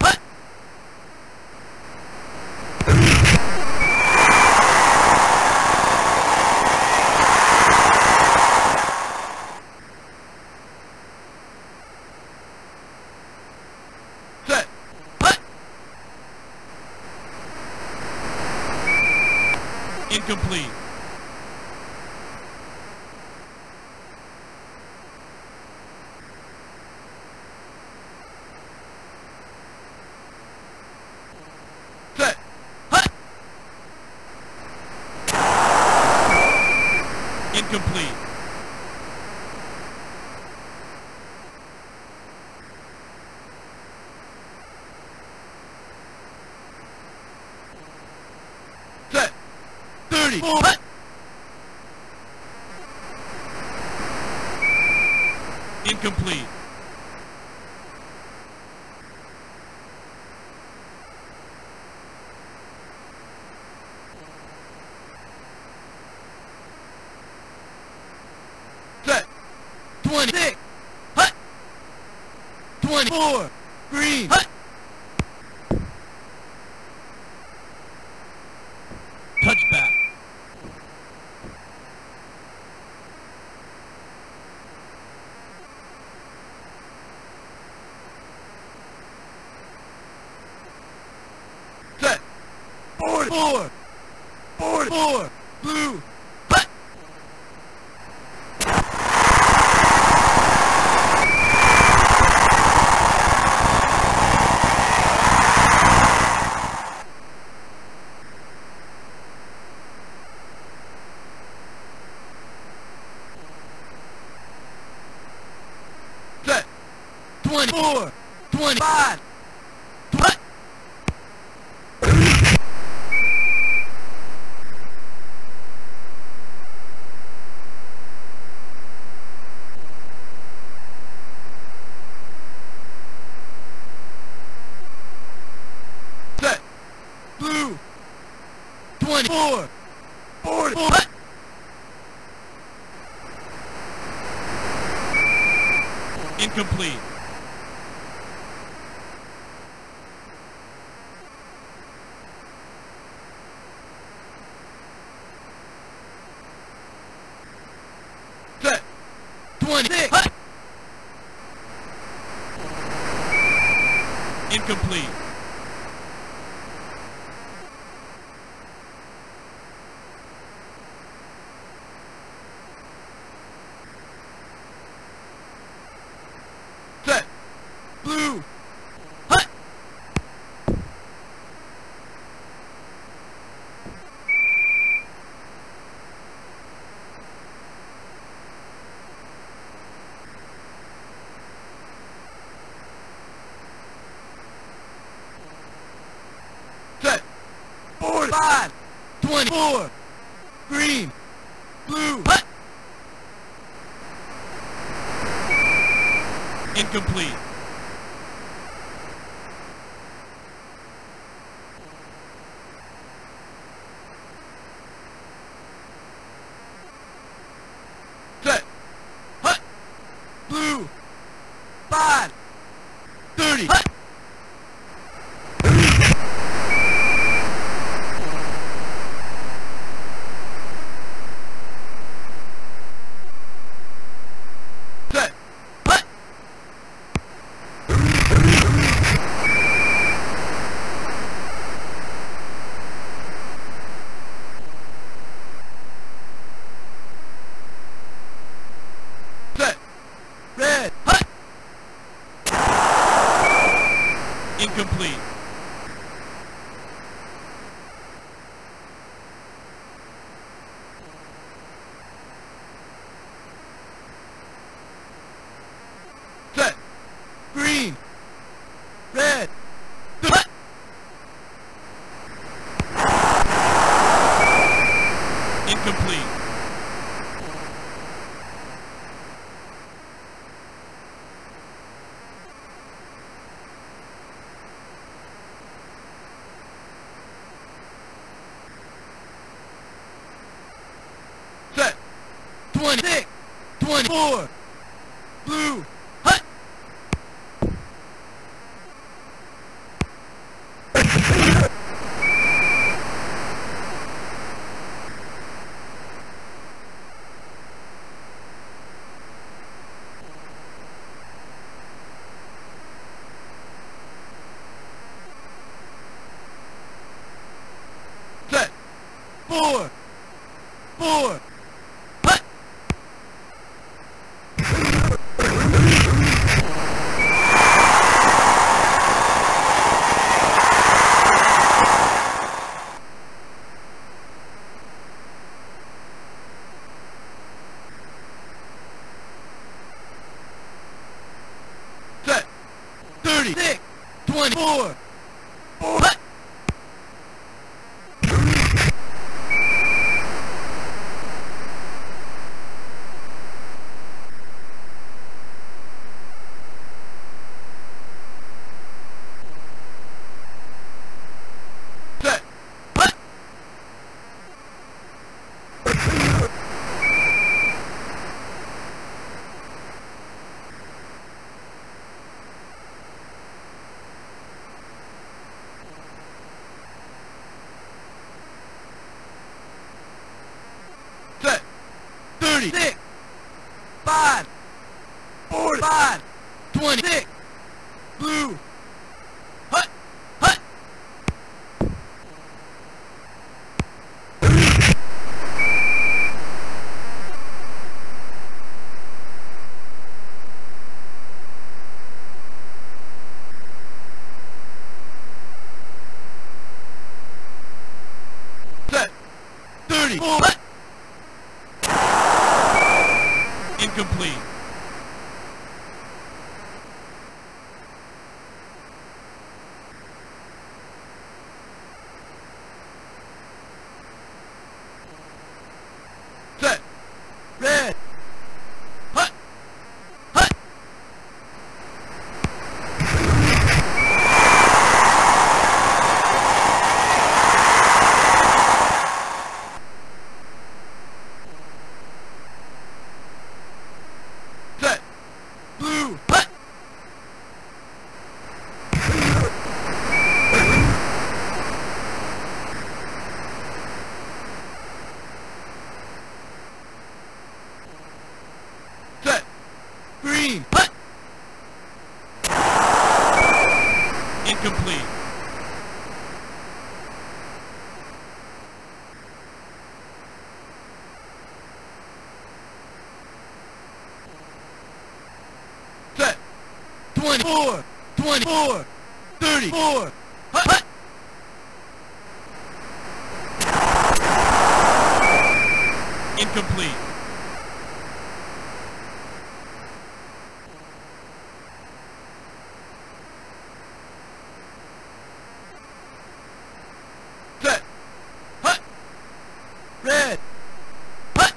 Set. Incomplete. Set. Incomplete. Set. Thirty. thirty. Hut. Incomplete. Set. twenty-six. Hut. twenty-four. Green. Hut. Touchback. Set. forty-four. forty-four. Blue. Hut. Set. twenty-four. twenty-five. Hut. Set. Blue. twenty-four. forty-four. Hut. Incomplete. Set. twenty-six. Hut. Incomplete. Set. Blue. Hut. Set. forty-five. twenty-four. Green. Blue. Hut. Incomplete. Set. Hut. Blue. five. thirty. Hut. Set. Hut. Set. Red. Hut. Incomplete. Set. Green. Red. Hut. Incomplete. Set. twenty-six. twenty-four. Blue. Hut. Set. Four. Four. Hut. Set. thirty-six. twenty-four. Hut. thirty, six, five, forty, five, twenty, six, blue, hut, hut. Set, thirty, hut. Incomplete. Set. Red. Hut. Hut. Set. Blue. Hut. Set. Green. Hut. Incomplete. Set. Twenty-four. Twenty-four. Thirty-four. Hut. Hut. Incomplete. Set. Hut. Red. Hut.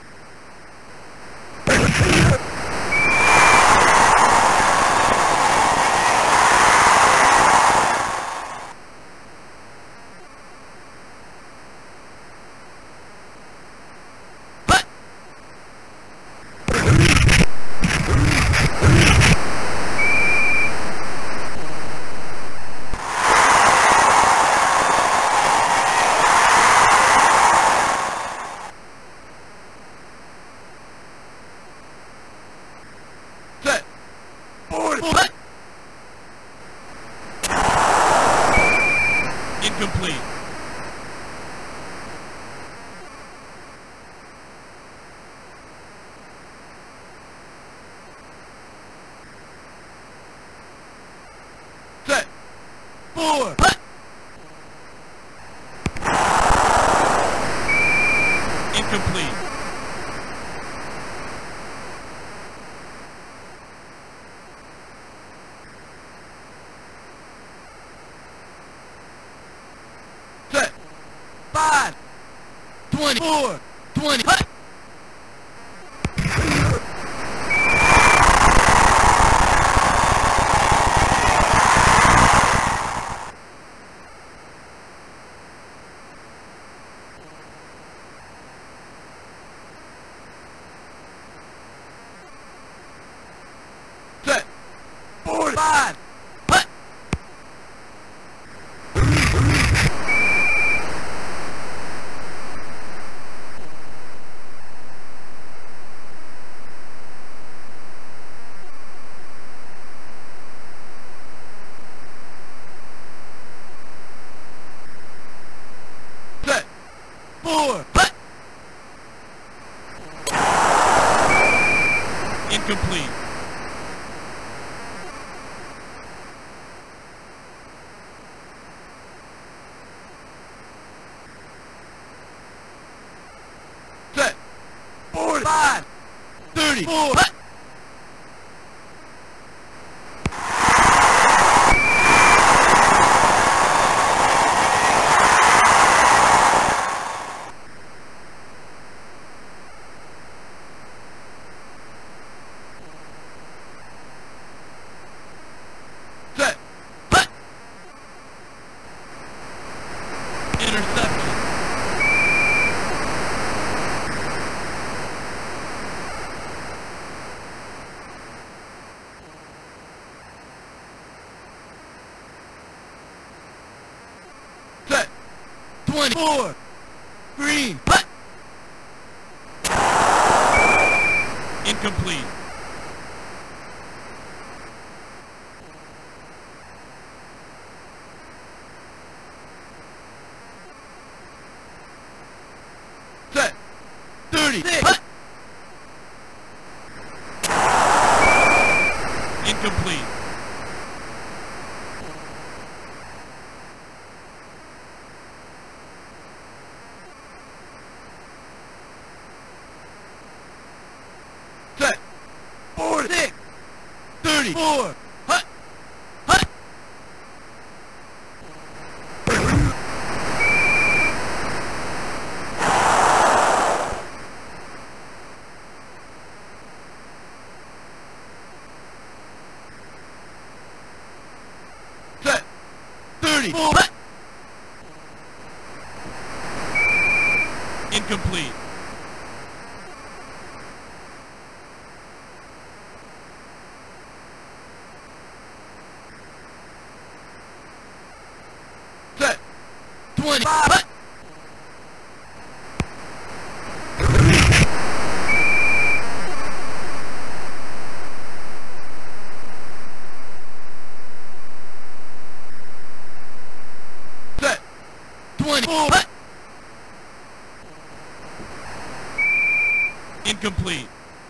Hut. Set. Forward. Hut. Incomplete. Set. Four. Hut. Incomplete. Set. Five. Twenty-four. Twenty. Hut. Set. Forty-five. Hut. Set. Four. Hut. Incomplete. Set. Forty-five. Thirty-four. Hut. Set. Hut. Interception. Set. Twenty-four. Green. Hut. Incomplete. Set. thirty. Six. Incomplete. Set. Four. Six. thirty. Four. Hut. Hut. Set. thirty. Four. Hut. Incomplete. Set. twenty. Hut. Set. twenty-four. Hut. Incomplete.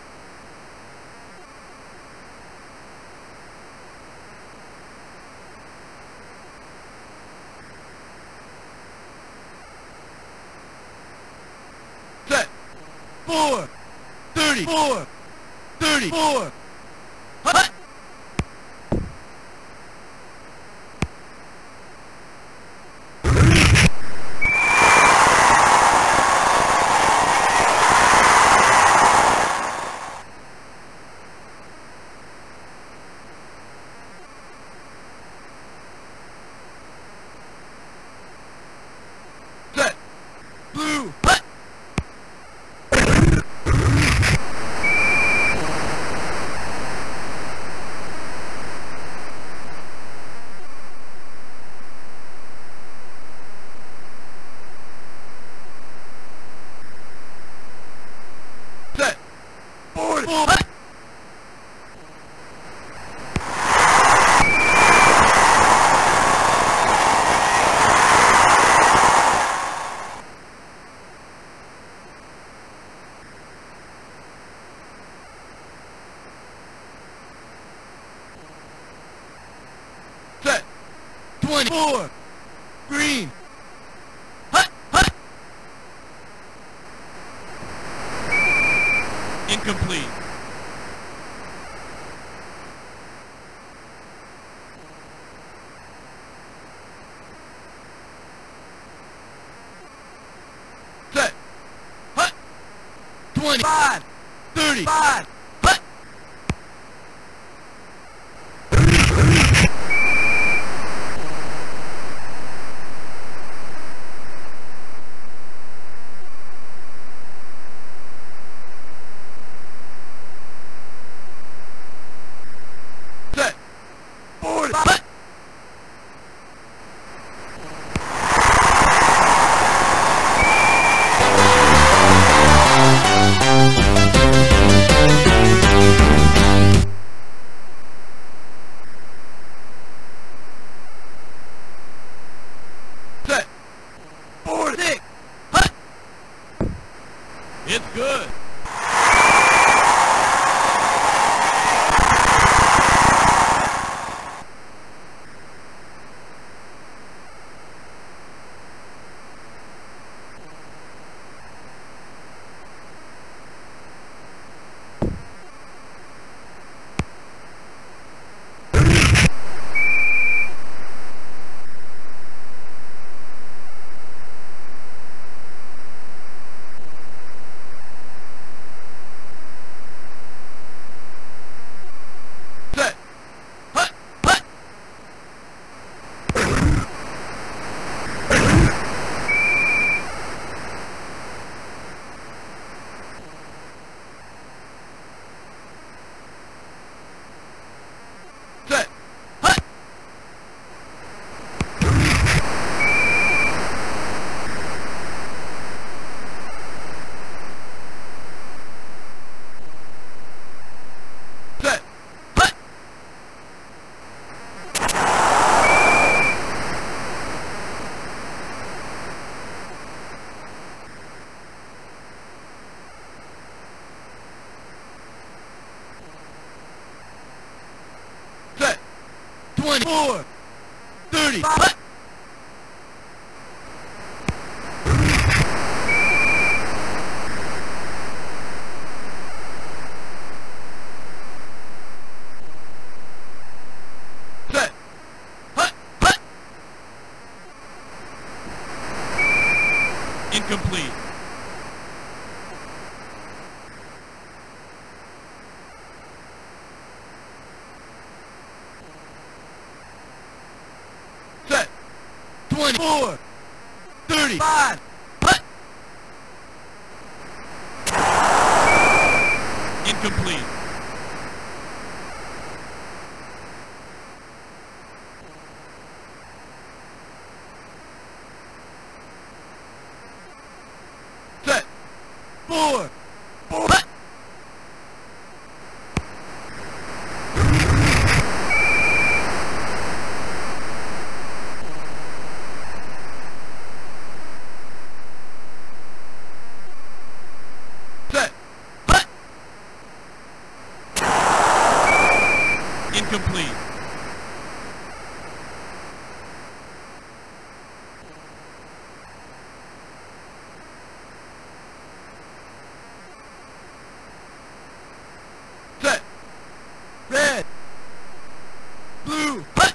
Set. Four. Thirty-four. Thirty-four. Hut. Set. Blue. Hut. Set. Forty. Four. Hut. Set. Twenty-four. Green. Hut. Hut. Incomplete. Set. Hut. Twenty-five. Thirty-five. Hut. Set. Forty. Hut. Set. Forty-six. Hut. It's good. twenty-four, thirty, five. Set. Hut, hut. Incomplete. Set. Twenty-four, thirty-five. Hut. Incomplete. Set. Four, four. Hut. Set. Hut. Incomplete. Set. Red. Blue. Hut.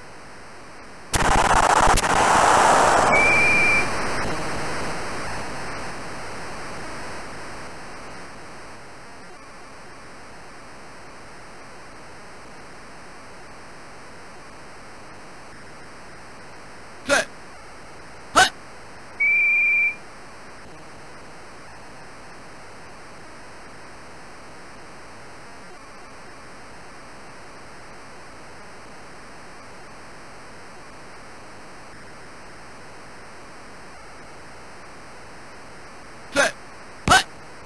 Set. Hut. Set. Hut.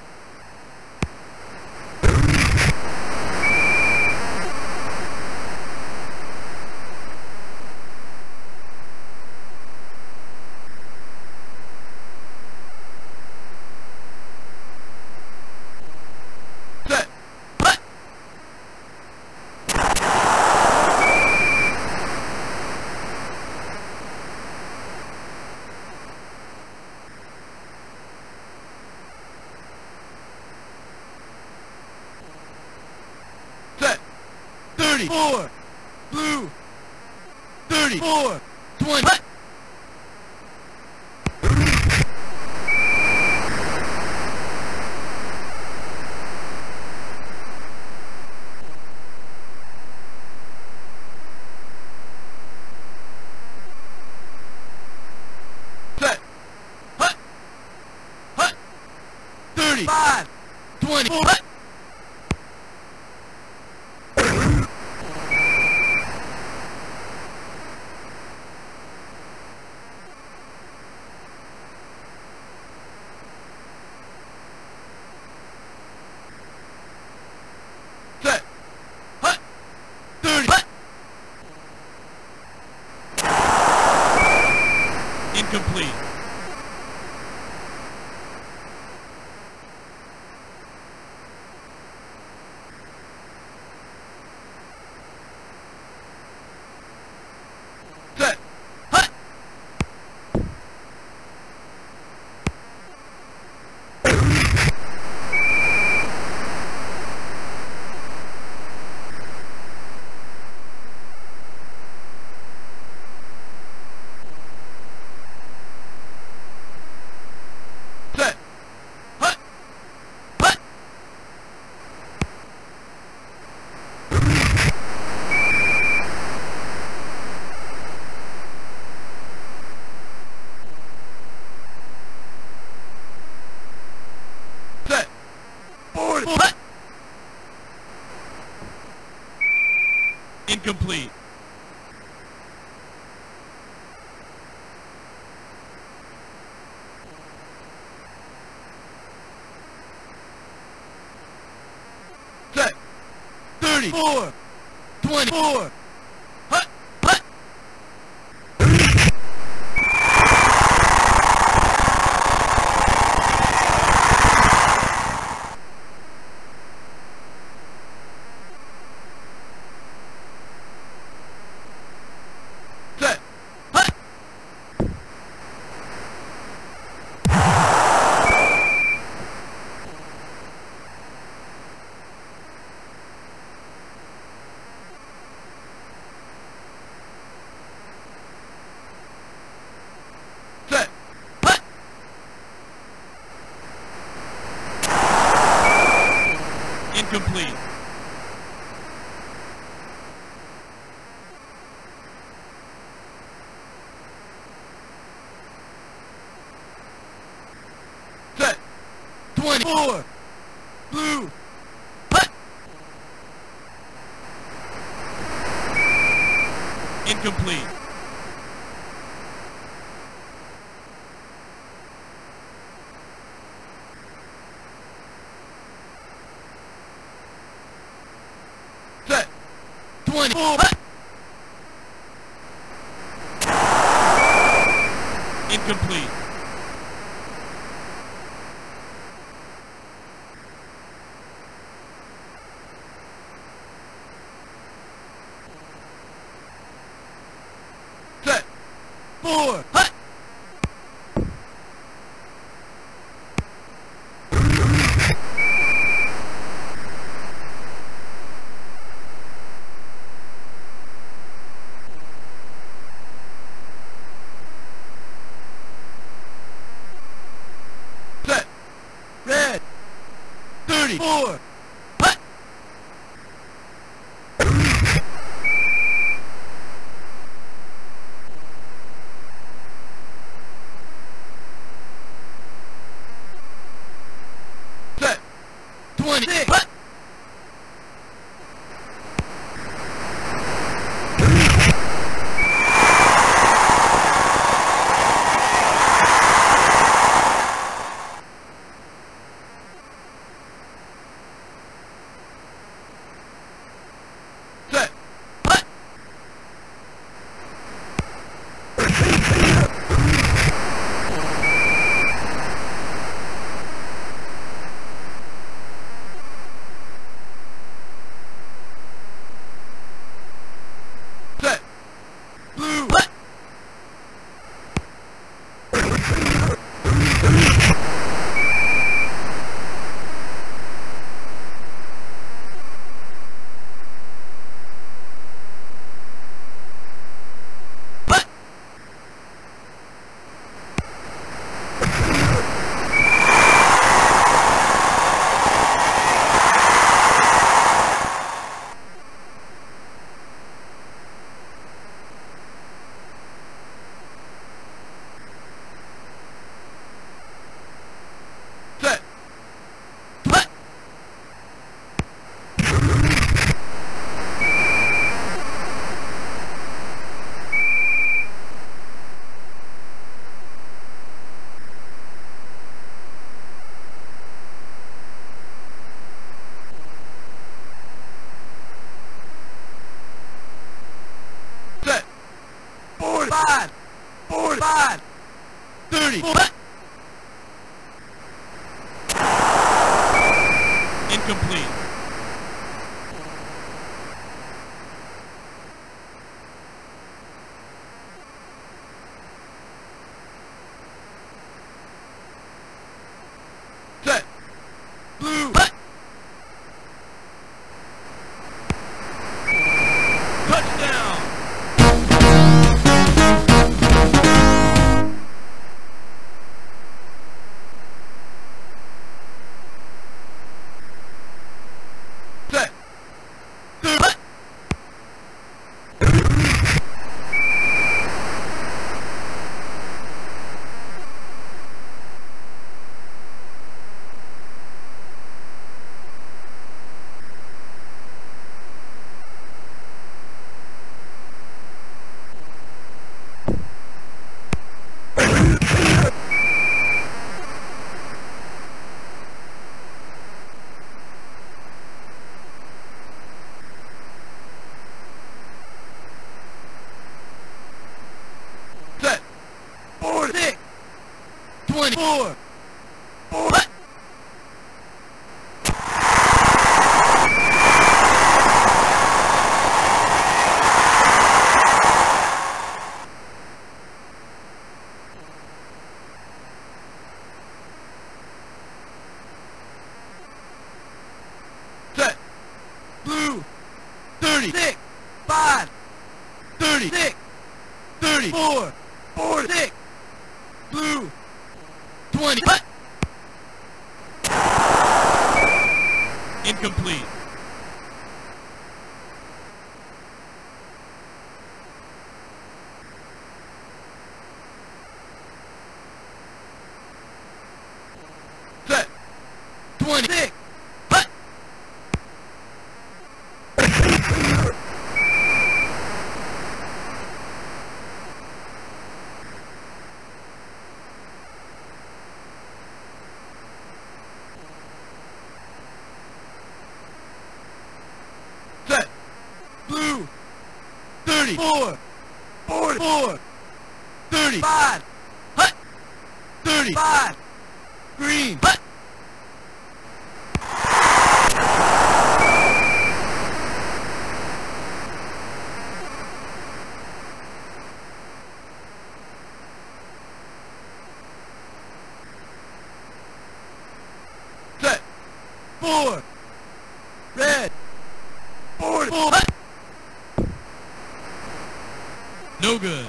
Set. Hut. Set. Thirty-four. Blue. Thirty-four. Twenty. Hut. Set. Hut. Hut. Thirty-five. Twenty-four. Hut. Set. Hut. Thirty. Hut. Incomplete. Set. Hut. Set. Hut. Hut. Set. Forward. Hut. Incomplete. Set. Thirty-four. Twenty-four. Hut. Hut. Incomplete. Set. twenty-four. Blue. Hut. Incomplete. Set. twenty-four. Hut. Incomplete. Set. Four. Hut. Set. Red. thirty-four. Hut. Set. twenty-six. Hut. Set. Hut. Set. Blue. Hut. Hut. Set. Hut. Set. Forty-five. Forty-five. Thirty. Hut. Incomplete. Set. Blue. Hut. Touchdown. Set. Third. Hut. Set. Forty-six. Twenty-four. Hut. Set. Blue. Thirty-six. Five. Thirty-six. Thirty-four. Forty-six. Blue. Twenty. Hut. Incomplete. Set. twenty-six. Hut. Set. Blue. thirty-four. forty-four. thirty-five. Hut. thirty-five. Green. Hut. Set. Four. Red. forty-four. Hut. No good.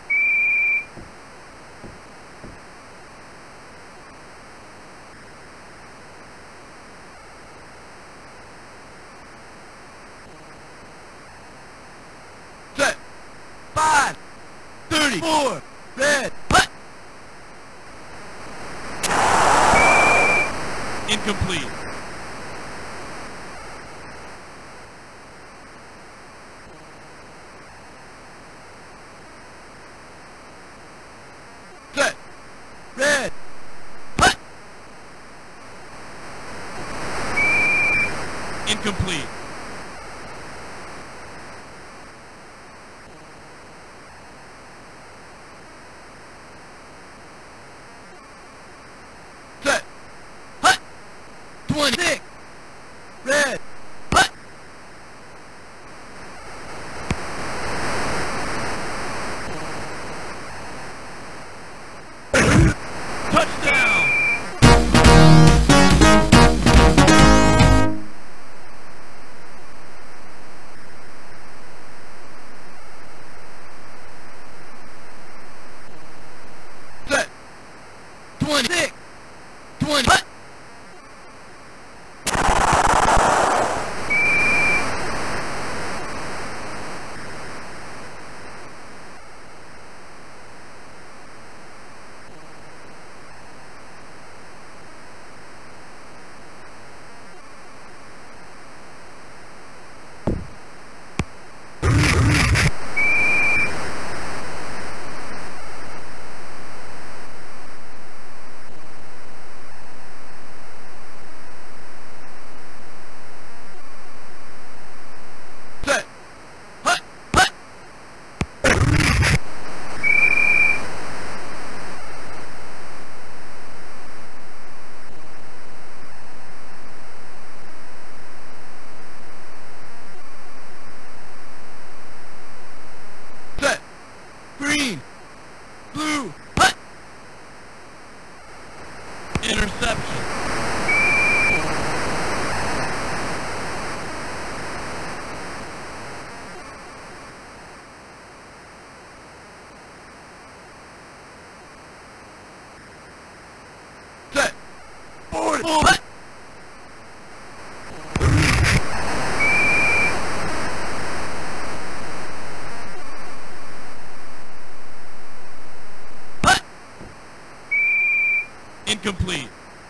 Set. Five. thirty-four. Red. Hut. Incomplete. Set. Red. Hut. Incomplete. Set. Hut. twenty-six. Red. Hut. Touchdown. Set. twenty-six. twenty. Hut. Set. Hut. Hut. Set. Green. Blue. Hut. Interception. Set. forty-four. Hut. Hut. Incomplete.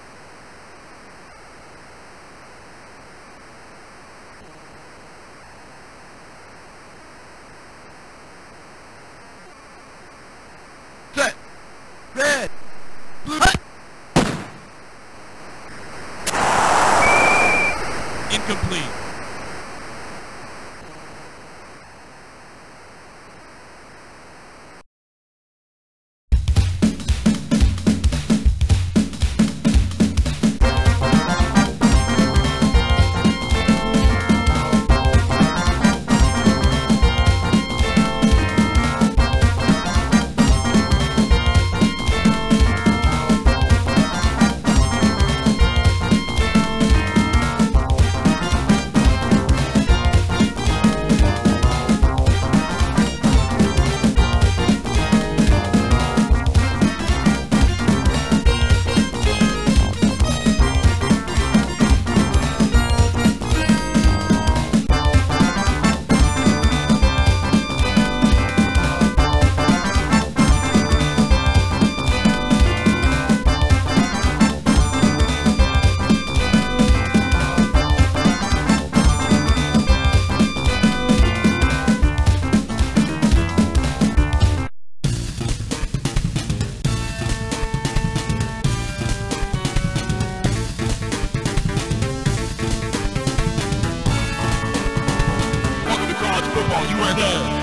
Set. Red. Blue. Hut. Incomplete. Order!